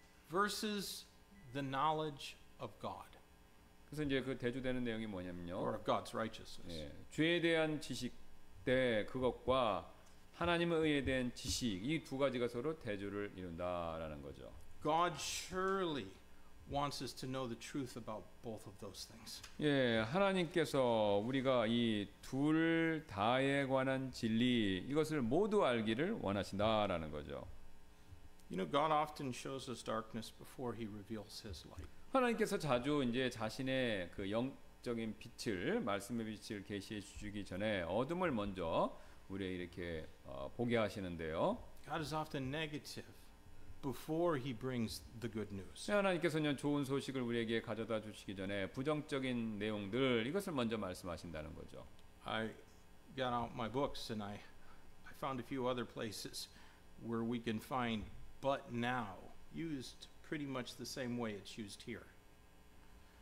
versus the knowledge of God. 그래서 이제 그 대조되는 내용이 뭐냐면요. Or of God's righteousness. 예, 죄에 대한 지식 때 그것과 하나님의 의에 대한 지식 이 두 가지가 서로 대조를 이룬다라는 거죠. God surely wants us to know the truth about both of those things. 예, 하나님께서 우리가 이 둘 다에 관한 진리 이것을 모두 알기를 원하신다라는 거죠. You know, God often shows us darkness before he reveals his light. 하나님께서 자주 이제 자신의 그 영적인 빛을 말씀의 빛을 계시해 주기 전에 어둠을 먼저 우리에게 이렇게 보게 하시는데요. God is often negative before he brings the good news. 하나님께서는 좋은 소식을 우리에게 가져다 주시기 전에 부정적인 내용들 이것을 먼저 말씀하신다는 거죠. I got out my books and I found a few other places where we can find but now used pretty much the same way it's used here.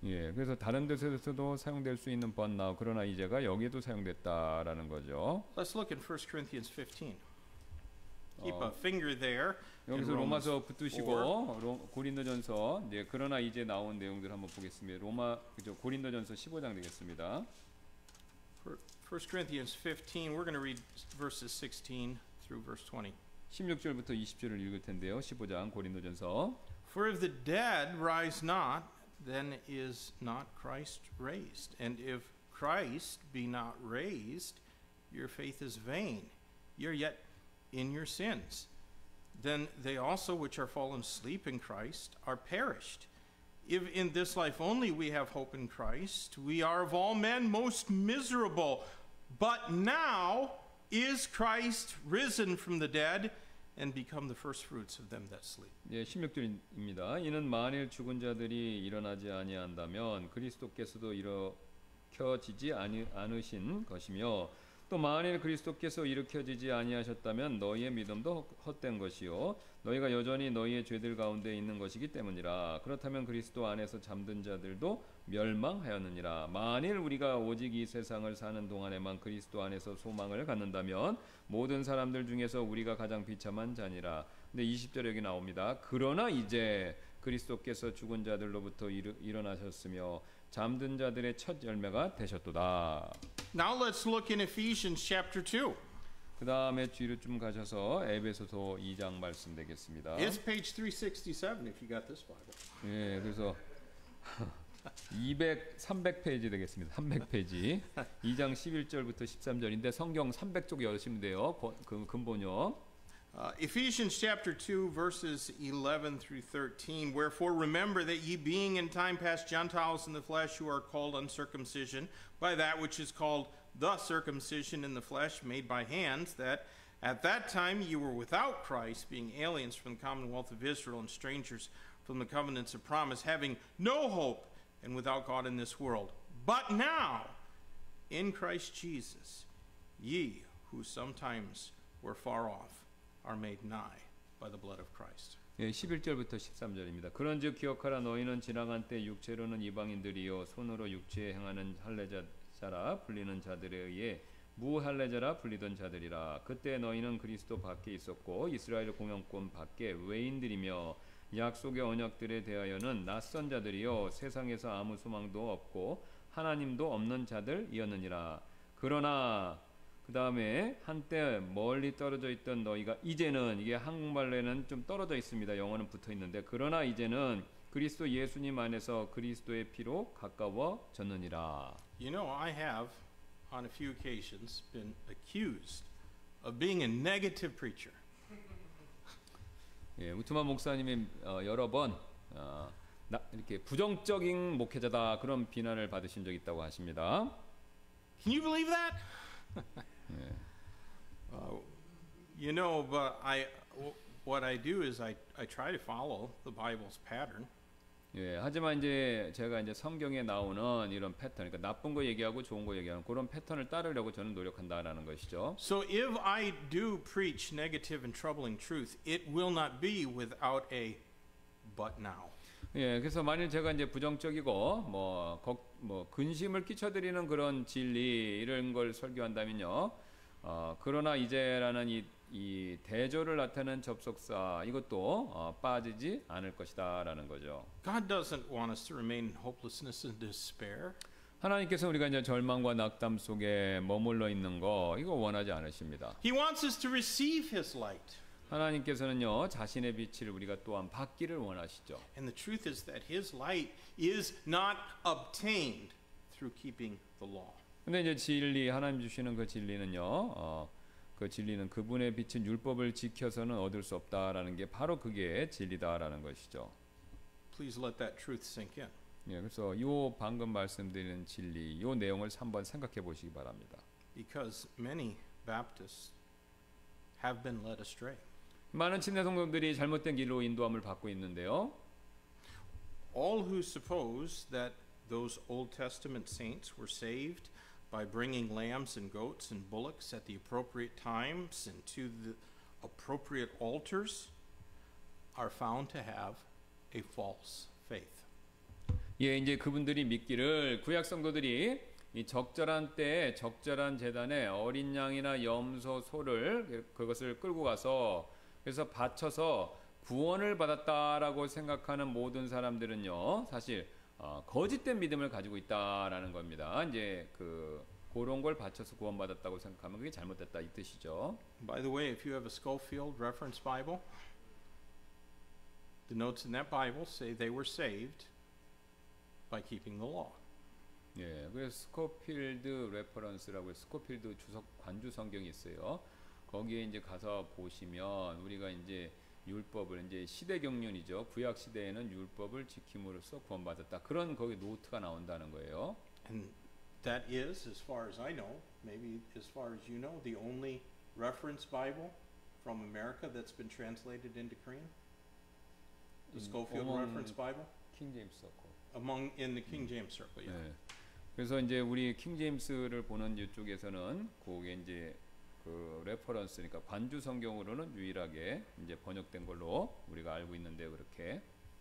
예, 그래서 다른 데서도 사용될 수 있는 but now 그러나 이제가 여기에도 사용됐다라는 거죠. Let's look in 1 Corinthians 15. Keep 어, a finger there. in 여기서 Romans 로마서 붙으시고 고린도전서 그러나 이제 나온 내용들 한번 보겠습니다. 고린도전서 15장 되겠습니다. 1 Corinthians 15, we're going to read verses 16 through verse 20. 16절부터 20절을 읽을 텐데요. 15장 고린도전서. For if the dead rise not, then is not Christ raised. And if Christ be not raised, your faith is vain. You're yet in your sins. Then they also which are fallen asleep in Christ are perished. If in this life only we have hope in Christ, we are of all men most miserable. But now is Christ risen from the dead and become the first fruits of them that sleep. 예, 16절입니다. 이는 만일 죽은 자들이 일어나지 아니한다면 그리스도께서도 일으켜지지 않으신 것이며 또 만일 그리스도께서 일으켜지지 아니하셨다면 너희의 믿음도 헛된 것이요 너희가 여전히 너희의 죄들 가운데 있는 것이기 때문이라. 그렇다면 그리스도 안에서 잠든 자들도 멸망하였느니라. 만일 우리가 오직 이 세상을 사는 동안에만 그리스도 안에서 소망을 갖는다면 모든 사람들 중에서 우리가 가장 비참한 자니라. 근데 20절 여기 나옵니다. 그러나 이제 그리스도께서 죽은 자들로부터 일어나셨으며 잠든 자들의 첫 열매가 되셨도다. Now let's look in Ephesians chapter 2. 그 다음에 뒤로 좀 가셔서 에베소서 2장 말씀 되겠습니다. It's page 367 if you got this Bible. 예, 그래서 300페이지 되겠습니다. 300페이지. 2장 11절부터 13절인데 성경 300쪽 여시면 돼요. 그 근본요. Ephesians chapter 2 verses 11 through 13. Wherefore remember that ye being in time past Gentiles in the flesh who are called uncircumcision by that which is called the circumcision in the flesh made by hands, that at that time you were without Christ, being aliens from the commonwealth of Israel and strangers from the covenants of promise, having no hope and without God in this world. But now, in Christ Jesus, ye who sometimes were far off are made nigh by the blood of Christ. 예, 11절부터 13절입니다. 그런즉 기억하라 너희는 지나간 때 육체로는 이방인들이요 손으로 육체에 행하는 할례자라 불리는 자들에 의해 무할례자라 불리던 자들이라. 그때 너희는 그리스도 밖에 있었고 이스라엘 공영권 밖에 외인들이며 약속의 언약들에 대하여는 낯선 자들이요 세상에서 아무 소망도 없고 하나님도 없는 자들이었느니라. 그러나 그 다음에 한때 멀리 떨어져 있던 너희가 이제는, 이게 한국말로는 좀 떨어져 있습니다. 영어는 붙어 있는데 그러나 이제는 그리스도 예수님 안에서 그리스도의 피로 가까워졌느니라. You know, I have on a few occasions been accused of being a negative preacher. 예, 우트만 목사님이 여러 번 이렇게 부정적인 목회자다 그런 비난을 받으신 적이 있다고 하십니다. Can you believe that? You know, but what I do is I try to follow the Bible's pattern. 예, 하지만 이제 제가 이제 성경에 나오는 이런 패턴, 그러니까 나쁜 거 얘기하고 좋은 거 얘기하는 그런 패턴을 따르려고 저는 노력한다라는 것이죠. So if I do preach negative and troubling truth, it will not be without a but now. 예, 그래서 만일 제가 이제 부정적이고 뭐 근심을 끼쳐드리는 그런 진리 이런 걸 설교한다면요, 그러나 이제라는 이 대조를 나타내는 접속사 이것도 빠지지 않을 것이다라는 거죠. God doesn't want us to remain in hopelessness and despair. 하나님께서 우리가 이제 절망과 낙담 속에 머물러 있는 거 이거 원하지 않으십니다. He wants us to receive His light. 하나님께서는요 자신의 빛을 우리가 또한 받기를 원하시죠. And the truth is that His light is not obtained through keeping the law. 근데 이제 진리 하나님 주시는 그 진리는요, 그 진리는 그분의 빛은 율법을 지켜서는 얻을 수 없다라는 게 바로 그게 진리다라는 것이죠. Please let that truth sink in. 예, 그래서 요 방금 말씀드리는 진리, 요 내용을 한번 생각해 보시기 바랍니다. Because many Baptists have been led astray. 많은 친내 성도들이 잘못된 길로 인도함을 받고 있는데요. All who suppose that those Old Testament saints were saved by bringing lambs and goats and bullocks at the appropriate times and to the appropriate altars are found to have a false faith. 예, 이제 그분들이 믿기를 구약 성도들이 이 적절한 때에 적절한 제단에 어린 양이나 염소, 소를 그것을 끌고 가서 그래서 바쳐서 구원을 받았다라고 생각하는 모든 사람들은요, 사실 거짓된 믿음을 가지고 있다라는 겁니다. 이제 그런 걸 바쳐서 구원받았다고 생각하면 그게 잘못됐다 이 뜻이죠. By the way, if you have a Schofield Reference Bible, the notes in that Bible say they were saved by keeping the law. 예, 그래서 스코필드 레퍼런스라고 해서 스코필드 주석 관주 성경이 있어요. 거기에 이제 가서 보시면 우리가 이제 율법을 이제 시대 경륜이죠. 구약 시대에는 율법을 지킴으로써 구원받았다. 그런 거기 노트가 나온다는 거예요. And that is, as far as I know, maybe as far as you know, the only reference Bible from America that's been translated into Korean. The Schofield Reference Bible 킹 제임스 서클. in the King James Circle. Yeah. 네. 그래서 이제 우리 킹 제임스를 보는 이쪽에서는 그게 이제 그 레퍼런스니까 관주 성경으로는 유일하게 이제 번역된 걸로 우리가 알고 있는데 그렇게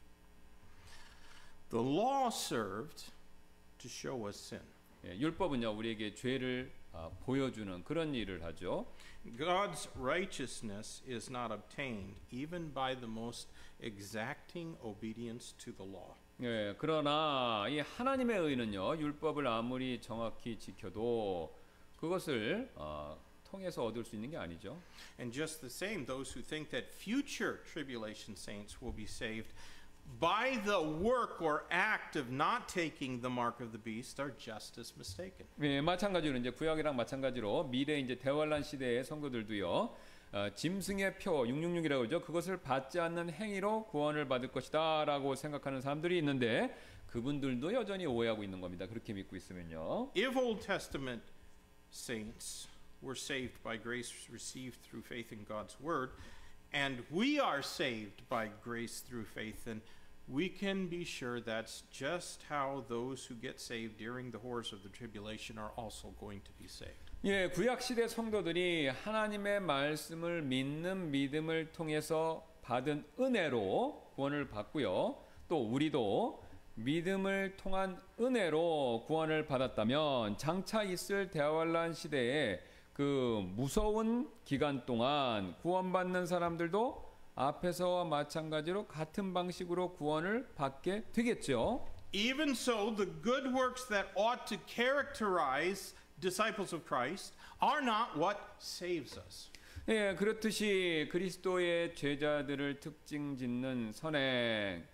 The law served to show us sin. 예, 율법은요 우리에게 죄를 보여주는 그런 일을 하죠. God's righteousness is not obtained even by the most exacting obedience to the law. 예, 그러나 이 하나님의 의는요 율법을 아무리 정확히 지켜도 그것을 통해서 얻을 수 있는 게 아니죠. And just the same, those who think that future tribulation saints will be saved by the work or act of not taking the mark of the beast are just as mistaken. 예, 마찬가지로 이제 구약이랑 마찬가지로 미래 이제 대환란 시대의 성도들도요. 짐승의 표 666이라고 그러죠. 그것을 받지 않는 행위로 구원을 받을 것이다라고 생각하는 사람들이 있는데 그분들도 여전히 오해하고 있는 겁니다. 그렇게 믿고 있으면요. If Old Testament saints were saved by grace received through faith in God's word, and we are saved by grace through faith, then we can be sure that's just how those who get saved during the horrors of the tribulation are also going to be saved. 예, 구약 시대 성도들이 하나님의 말씀을 믿는 믿음을 통해서 받은 은혜로 구원을 받고요. 또 우리도 믿음을 통한 은혜로 구원을 받았다면 장차 있을 대환란 시대에 그 무서운 기간 동안 구원받는 사람들도 앞에서와 마찬가지로 같은 방식으로 구원을 받게 되겠죠. Even so, the good works that ought to characterize disciples of Christ are not what saves us. 예, 그렇듯이 그리스도의 제자들을 특징 짓는 선행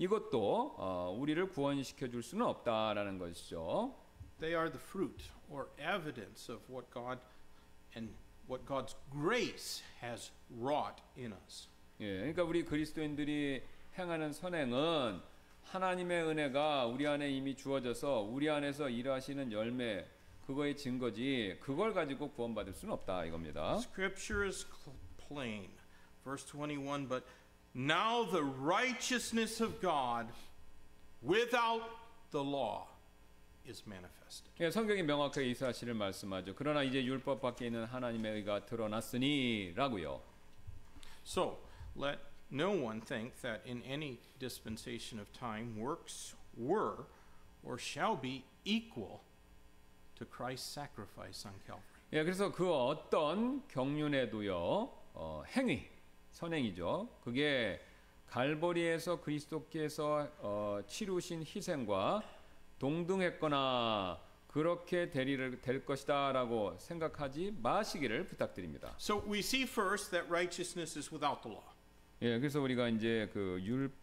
이것도 우리를 구원시켜 줄 수는 없다라는 것이죠. They are the fruit or evidence of what God and what God's grace has wrought in us. 예, 그러니까 우리 그리스도인들이 행하는 선행은 하나님의 은혜가 우리 안에 이미 주어져서 우리 안에서 일하시는 열매 그거의 증거지 그걸 가지고 구원받을 수는 없다 이겁니다. Scripture is plain. Verse 21, but now the righteousness of God without the law is manifested. 예, 성경이 명확하게 이 사실을 말씀하죠. 그러나 이제 율법 밖에 있는 하나님의 의가 드러났으니라고요. So, let no one think that in any dispensation of time works were or shall be equal to Christ's sacrifice on Calvary. 예, 그래서 그 어떤 경륜에도요, 행위, 선행이죠. 그게 갈보리에서 그리스도께서 치루신 희생과 동등했거나 그렇게 될 것이다라고 생각하지 마시기를 부탁드립니다. So we see first that righteousness is without the law. 예, 그래서 우리가 이제 그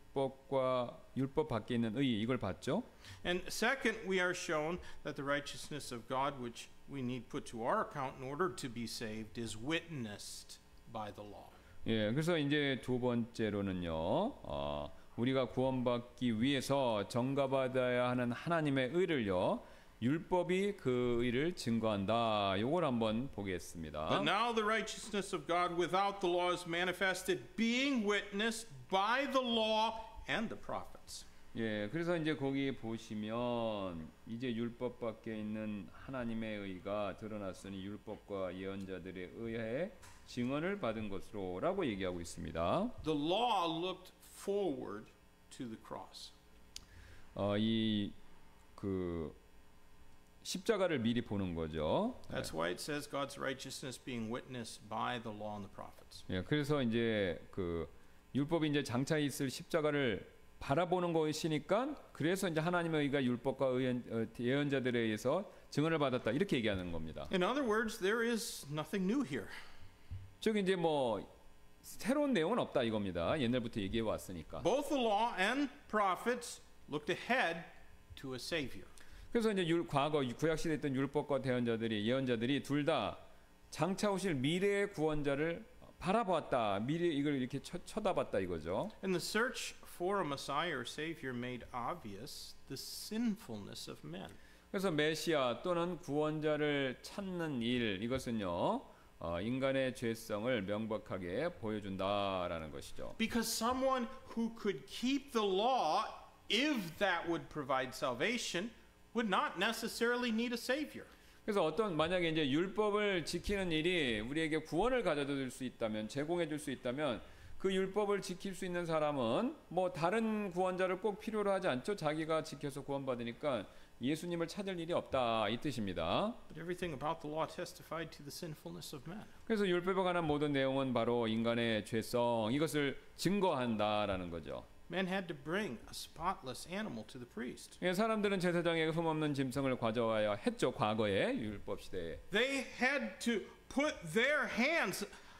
율법 밖에 있는 의 이걸 봤죠. And second, we are shown that the righteousness of God, which we need put to our account in order to be saved, is witnessed by the law. 예, 그래서 이제 두 번째로는요, 우리가 구원받기 위해서 전가받아야 하는 하나님의 의를요, 율법이 그 의를 증거한다. 요걸 한번 보겠습니다. But now the righteousness of God without the law is manifested, being witnessed by the law and the prophets. 예, 그래서 이제 거기 보시면 이제 율법 밖에 있는 하나님의 의가 드러났으니 율법과 예언자들에 의해 증언을 받은 것으로라고 얘기하고 있습니다. The law looked forward to the cross. 이 그 십자가를 미리 보는 거죠. That's why it says God's righteousness being witnessed by the law and the prophets. 예, 그래서 이제 그 율법이 이제 장차 있을 십자가를 바라보는 것이니까 그래서 이제 하나님의 의가 율법과 예언자들에 의해서 증언을 받았다 이렇게 얘기하는 겁니다. In other words, there is nothing new here. 즉 이제 뭐 새로운 내용은 없다 이겁니다. 옛날부터 얘기해 왔으니까. Both the law and prophets looked ahead to a savior. 그래서 이제 과거 구약 시대에 있던 율법과 예언자들이 둘 다 장차 오실 미래의 구원자를 바라보았다. 미래 이걸 이렇게 쳐다봤다 이거죠. And the search for a Messiah or Savior made obvious the sinfulness of men. 그래서 메시아 또는 구원자를 찾는 일 이것은요 인간의 죄성을 명백하게 보여준다라는 것이죠. Because someone who could keep the law, if that would provide salvation, would not necessarily need a Savior. 그래서 만약에 이제 율법을 지키는 일이 우리에게 구원을 가져다 줄 수 있다면, 제공해 줄 수 있다면 그 율법을 지킬 수 있는 사람은 뭐 다른 구원자를 꼭 필요로 하지 않죠. 자기가 지켜서 구원받으니까 예수님을 찾을 일이 없다 이 뜻입니다. But everything about the law testified to the sinfulness of man. 그래서 율법에 관한 모든 내용은 바로 인간의 죄성 이것을 증거한다라는 거죠. Men had to bring a spotless animal to the priest. 예, 사람들은 제사장에게 흠없는 짐승을 가져와야 했죠. 과거에 율법 시대에. They had to put their hands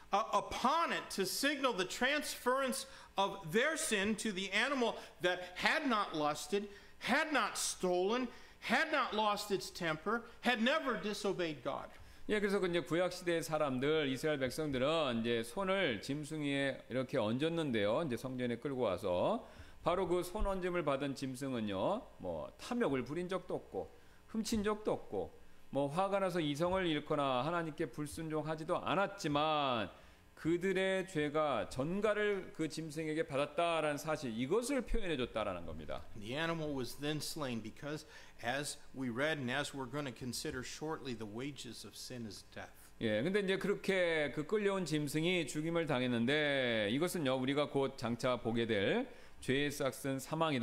upon it to signal the transference of their sin to the animal that had not lusted, had not stolen, had not lost its temper, had never disobeyed God. 예, 그래서 이제 구약 시대의 사람들, 이스라엘 백성들은 이제 손을 짐승 위에 이렇게 얹었는데요. 이제 성전에 끌고 와서 바로 그 손 얹음을 받은 짐승은요, 뭐 탐욕을 부린 적도 없고, 훔친 적도 없고, 뭐 화가 나서 이성을 잃거나 하나님께 불순종하지도 않았지만 그들의 죄가 전가를 그 짐승에게 받았다라는 사실 이것을 표현해줬다라는 겁니다. The animal was then slain because, as we read and as we're going to consider shortly, the wages of sin is death. 예, 근데 이제 그렇게 그 끌려온 짐승이 죽임을 당했는데 이것은요 우리가 곧 장차 보게 될 죄의 싹은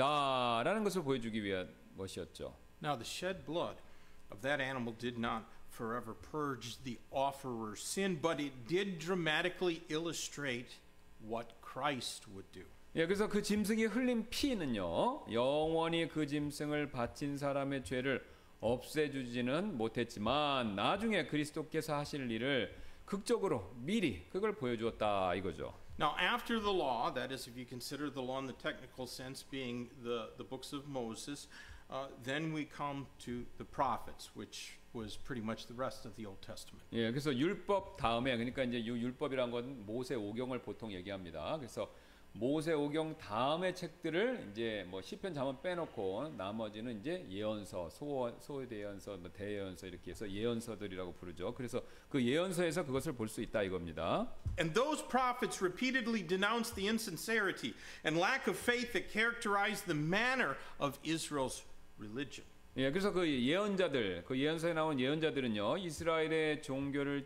사망이다라는 것을 보여주기 위한 것이었죠. Now, the shed blood of that animal did not forever purge the offerer's sin, but it did dramatically illustrate what Christ would do. 예, 그래서 그 짐승이 흘린 피는요 영원히 그 짐승을 바친 사람의 죄를 없애주지는 못했지만 나중에 그리스도께서 하실 일을 극적으로 미리 그걸 보여주었다 이거죠. Now, after the law, that is, if you consider the law in the technical sense being the books of Moses, then we come to the prophets, which was pretty much the rest of the Old Testament. 예, 그래서 율법 다음에 그러니까 이제 율법이란 건 모세 오경을 보통 얘기합니다. 그래서 모세 오경 다음의 책들을 이제 뭐 시편 잠언 빼놓고 나머지는 이제 예언서, 소대예언서, 뭐 대예언서 이렇게 해서 예언서들이라고 부르죠. 그래서 그 예언서에서 그것을 볼 수 있다 이겁니다. And those prophets repeatedly denounced the insincerity and lack of faith that characterized the manner of Israel's religion. 예, 그래서 그 예언자들, 그 예언서에 나온 예언자들은요, 이스라엘의 종교를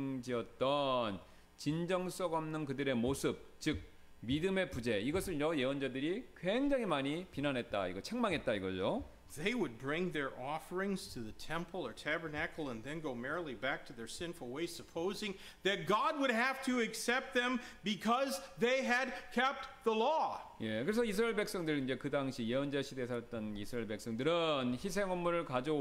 특징지었던 진정성 없는 그들의 모습, 즉 믿음의 부재, 이것을요 예언자들이 굉장히 많이 비난했다, 이거 책망했다 이거죠. They would bring their offerings to the temple or tabernacle and then go merrily back to their sinful ways, supposing that God would have to accept them because they had kept the law. 예, 그래서 이스라엘 백성들 이제 그 당시 예언자 시대에 살았던 이스라엘 백성들은 희생헌물을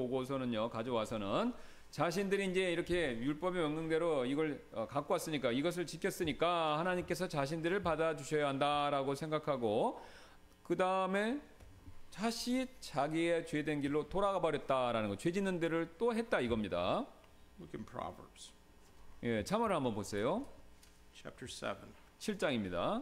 가져와서는 자신들이 이제 이렇게 율법의 명령대로 이걸 갖고 왔으니까 이것을 지켰으니까 하나님께서 자신들을 받아주셔야 한다라고 생각하고 그 다음에 다시 자기의 죄된 길로 돌아가 버렸다라는 거, 죄 짓는 데를 또 했다 이겁니다. Look in Proverbs. 예, 잠언을 한번 보세요. Chapter 7. 7장입니다.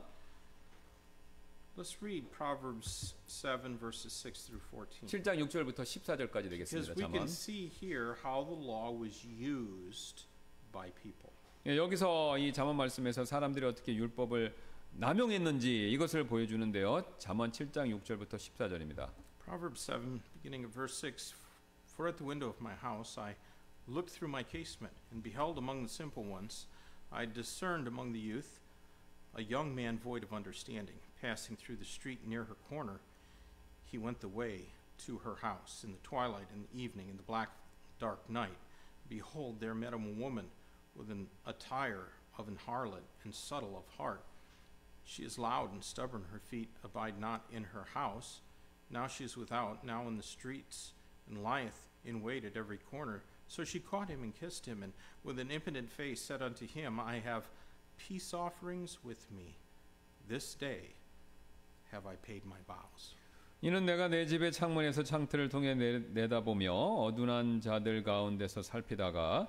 Let's read Proverbs 7 verses 6 through 14. 7장 6절부터 14절까지 Because 되겠습니다. we 잠언. can see here how the law was used by people. 예, 여기서 이 잠언 말씀에서 사람들이 어떻게 율법을 남용했는지 이것을 보여주는데요. 잠언 7장 6절부터 14절입니다. Proverbs 7, beginning of verse 6. For at the window of my house I looked through my casement, and beheld among the simple ones, I discerned among the youth a young man void of understanding, passing through the street near her corner. he went the way to her house in the twilight, in the evening, in the black, dark night. Behold, there met him a woman with an attire of an harlot and subtle of heart. She is loud and stubborn, her feet abide not in her house. Now she is without, now in the streets, and lieth in wait at every corner. So she caught him and kissed him, and with an impotent face said unto him, I have peace offerings with me. This day have I paid my vows. 이는 내가 내 집의 창문에서 창틀을 통해 내다보며 어둔한 자들 가운데서 살피다가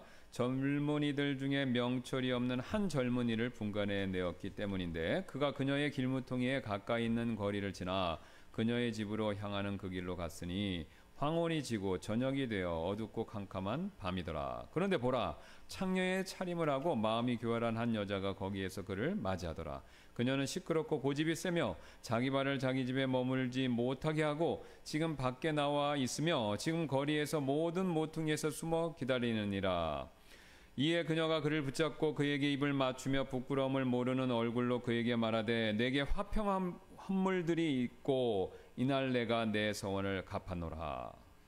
젊은이들 중에 명철이 없는 한 젊은이를 분간해 내었기 때문인데 그가 그녀의 길무통이에 가까이 있는 거리를 지나 그녀의 집으로 향하는 그 길로 갔으니 황혼이 지고 저녁이 되어 어둡고 캄캄한 밤이더라. 그런데 보라, 창녀의 차림을 하고 마음이 교활한 한 여자가 거기에서 그를 맞이하더라. 그녀는 시끄럽고 고집이 세며 자기 발을 자기 집에 머물지 못하게 하고 지금 밖에 나와 있으며 지금 거리에서 모든 모퉁이에서 숨어 기다리느니라. 이에 그녀가 그를 붙잡고 그에게 입을 맞추며 부끄러움을 모르는 얼굴로 그에게 말하되 내게 화평한 헌물들이 있고 이날 내가 내 서원을 갚았노라.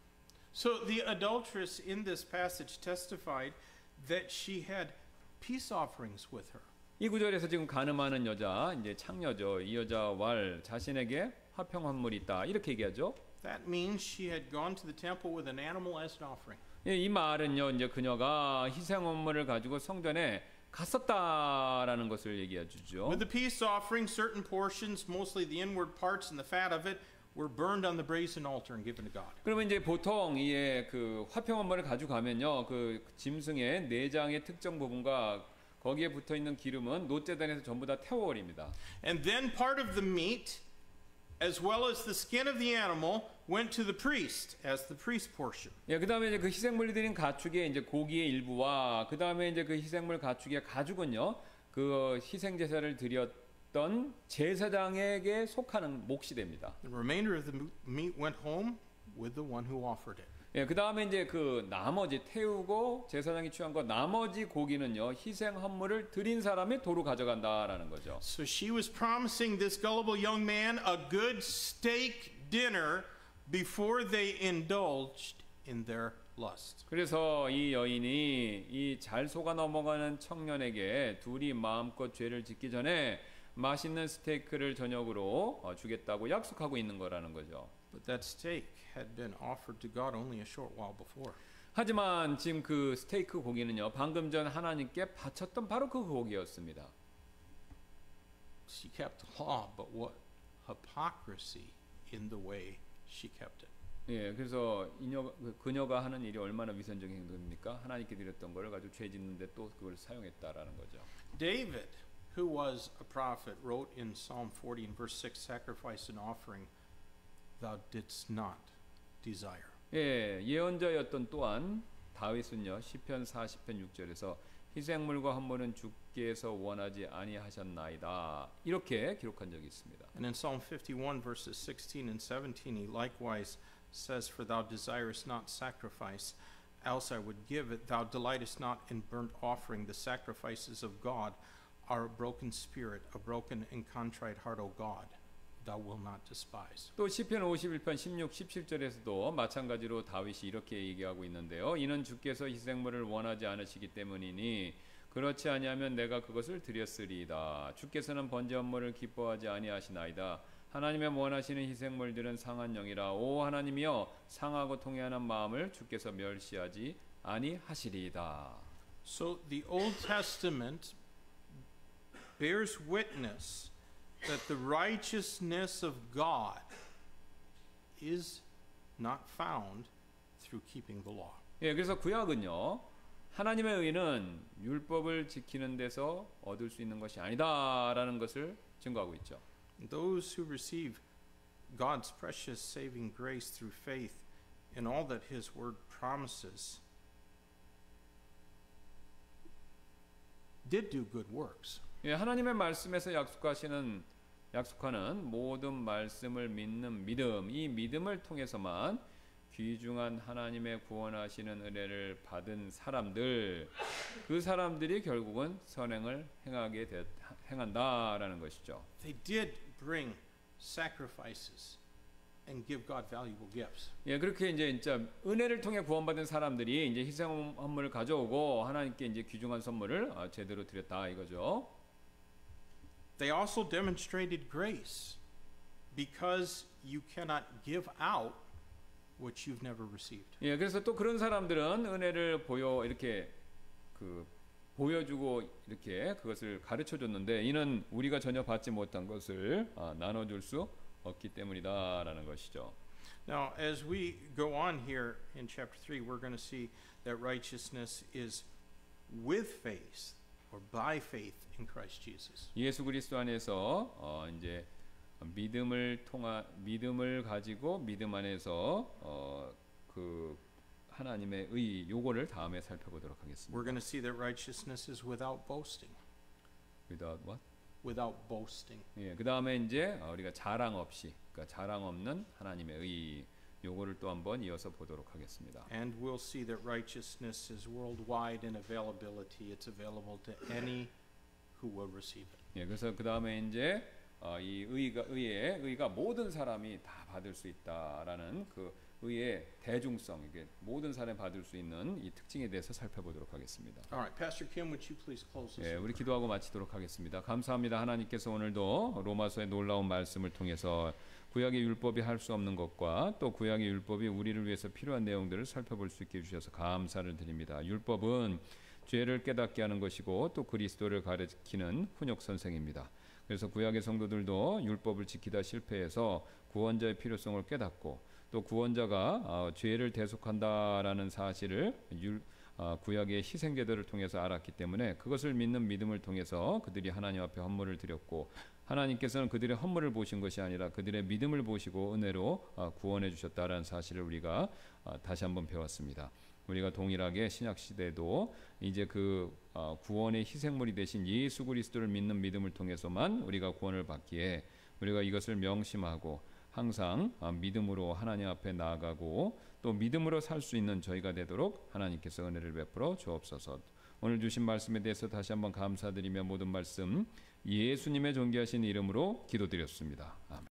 So the adulteress in this passage testified that she had peace offerings with her. 이 구절에서 지금 간음하는 여자, 이제 창녀죠. 이 여자와 자신에게 화평 헌물이 있다. 이렇게 얘기하죠. That means she had gone to the temple with an animal as an offering. 예, 이 말은요, 이제 그녀가 희생 헌물을 가지고 성전에 갔었다라는 것을 얘기해 주죠. With the peace offering, certain portions, mostly the inward parts and the fat of it, were burned on the brazen altar and given to God. 그러면 이제 보통 이에 그 화평 헌물을 가져가면요, 그 짐승의 내장의 특정 부분과 거기에 붙어 있는 기름은 놋제단에서 전부 다 태워버립니다. And then part of the meat, as well as the skin of the animal, went to the priest as the priest portion. 예, 그다음에 이제 그 희생물이 드린 가축의 이제 고기의 일부와 그다음에 이제 그 희생물 가축의 가죽은요, 그 희생 제사를 드렸던 제사장에게 속하는 몫이 됩니다. The remainder of the meat went home with the one who offered it. 예, 그다음에 이제 그 나머지 태우고 제사장이 취한 거 나머지 고기는요, 희생 헌물을 드린 사람이 도로 가져간다라는 거죠. So she was promising this gullible young man a good steak dinner before they indulged in their lust. 그래서 이 여인이 이 잘 속아 넘어가는 청년에게 둘이 마음껏 죄를 짓기 전에 맛있는 스테이크를 저녁으로 주겠다고 약속하고 있는 거라는 거죠. But that steak had been offered to God only a short while before. 하지만 지금 그 스테이크 고기는요, 방금 전 하나님께 바쳤던 바로 그 고기였습니다. She kept the law, but what hypocrisy in the way she kept it. 예, 그래서 그녀가 하는 일이 얼마나 위선적인 행동입니까? 하나님께 드렸던 것을 가지고 죄 짓는데 또 그걸 사용했다라는 거죠. David, who was a prophet, wrote in Psalm 40 and verse 6, sacrifice and offering thou didst not desire. 예, 예언자였던 또한 다윗은요, 시편 40편 6절에서 희생물과 헌물은 주께서 원하지 아니하셨나이다. 이렇게 기록한 적이 있습니다. And in Psalm 51 verses 16 and 17 he likewise says, for thou desirest not sacrifice, else I would give it. Thou delightest not in burnt offering. The sacrifices of God are a broken spirit, a broken and contrite heart, O God, thou wilt not despise. 또 시편 51편 16, 17절에서도 마찬가지로 다윗이 이렇게 얘기하고 있는데요. 이는 주께서 희생물을 원하지 않으시기 때문이니 그렇지 아니하면 내가 그것을 드렸으리이다. 주께서는 번제 헌물을 기뻐하지 아니하시나이다. 하나님의 원하시는 희생물들은 상한 영이라. 오 하나님이여, 상하고 통회하는 마음을 주께서 멸시하지 아니하시리이다. So the Old Testament bears witness that the righteousness of God is not found through keeping the law. 예, 그래서 구약은요, 하나님의 의는 율법을 지키는 데서 얻을 수 있는 것이 아니다라는 것을 증거하고 있죠. Those who receive God's precious saving grace through faith in all that His Word promises did do good works. 예, 하나님의 말씀에서 약속하는 모든 말씀을 믿는 믿음, 이 믿음을 통해서만 귀중한 하나님의 구원하시는 은혜를 받은 사람들, 그 사람들이 결국은 선행을 행한다라는 것이죠. They did bring sacrifices and give God valuable gifts. 예, 그렇게 이제 진짜 은혜를 통해 구원받은 사람들이 이제 희생 헌물을 가져오고 하나님께 이제 귀중한 선물을 제대로 드렸다 이거죠. They also demonstrated grace because you cannot give out what you've never received. 예, 그래서 또 그런 사람들은 은혜를 이렇게 보여주고 이렇게 그것을 가르쳐 줬는데 이는 우리가 전혀 받지 못한 것을 나눠줄 수 없기 때문이다라는 것이죠. Now, as we go on here in chapter 3, we're going to see that righteousness is with faith or by faith in Christ Jesus. 예수 그리스도 안에서 이제 믿음을 가지고 믿음 안에서 그 하나님의 의 요거를 다음에 살펴보도록 하겠습니다. We're going to see that righteousness is without boasting. Without what? Without boasting. 예, 그 다음에 이제 우리가 자랑 없이, 그러니까 자랑 없는 하나님의 의 요거를 또 한번 이어서 보도록 하겠습니다. And we'll see that righteousness is worldwide in availability. It's available to any who will receive it. 예, 그래서 그 다음에 이제 이 의가 모든 사람이 다 받을 수 있다라는 그 의의 대중성, 이게 모든 사람이 받을 수 있는 이 특징에 대해서 살펴보도록 하겠습니다. All right, Pastor Kim, would you please close this? 예, 우리 기도하고 마치도록 하겠습니다. 감사합니다. 하나님께서 오늘도 로마서의 놀라운 말씀을 통해서 구약의 율법이 할 수 없는 것과 또 구약의 율법이 우리를 위해서 필요한 내용들을 살펴볼 수 있게 해주셔서 감사를 드립니다. 율법은 죄를 깨닫게 하는 것이고 또 그리스도를 가르치는 훈육 선생입니다. 그래서 구약의 성도들도 율법을 지키다 실패해서 구원자의 필요성을 깨닫고 또 구원자가 죄를 대속한다라는 사실을 구약의 희생제도를 통해서 알았기 때문에 그것을 믿는 믿음을 통해서 그들이 하나님 앞에 헌물을 드렸고 하나님께서는 그들의 헌물을 보신 것이 아니라 그들의 믿음을 보시고 은혜로 구원해 주셨다라는 사실을 우리가 다시 한번 배웠습니다. 우리가 동일하게 신약 시대도 이제 그 구원의 희생물이 되신 예수 그리스도를 믿는 믿음을 통해서만 우리가 구원을 받기에 우리가 이것을 명심하고 항상 믿음으로 하나님 앞에 나아가고 또 믿음으로 살 수 있는 저희가 되도록 하나님께서 은혜를 베풀어 주옵소서. 오늘 주신 말씀에 대해서 다시 한번 감사드리며 모든 말씀 예수님의 존귀하신 이름으로 기도드렸습니다. 아멘.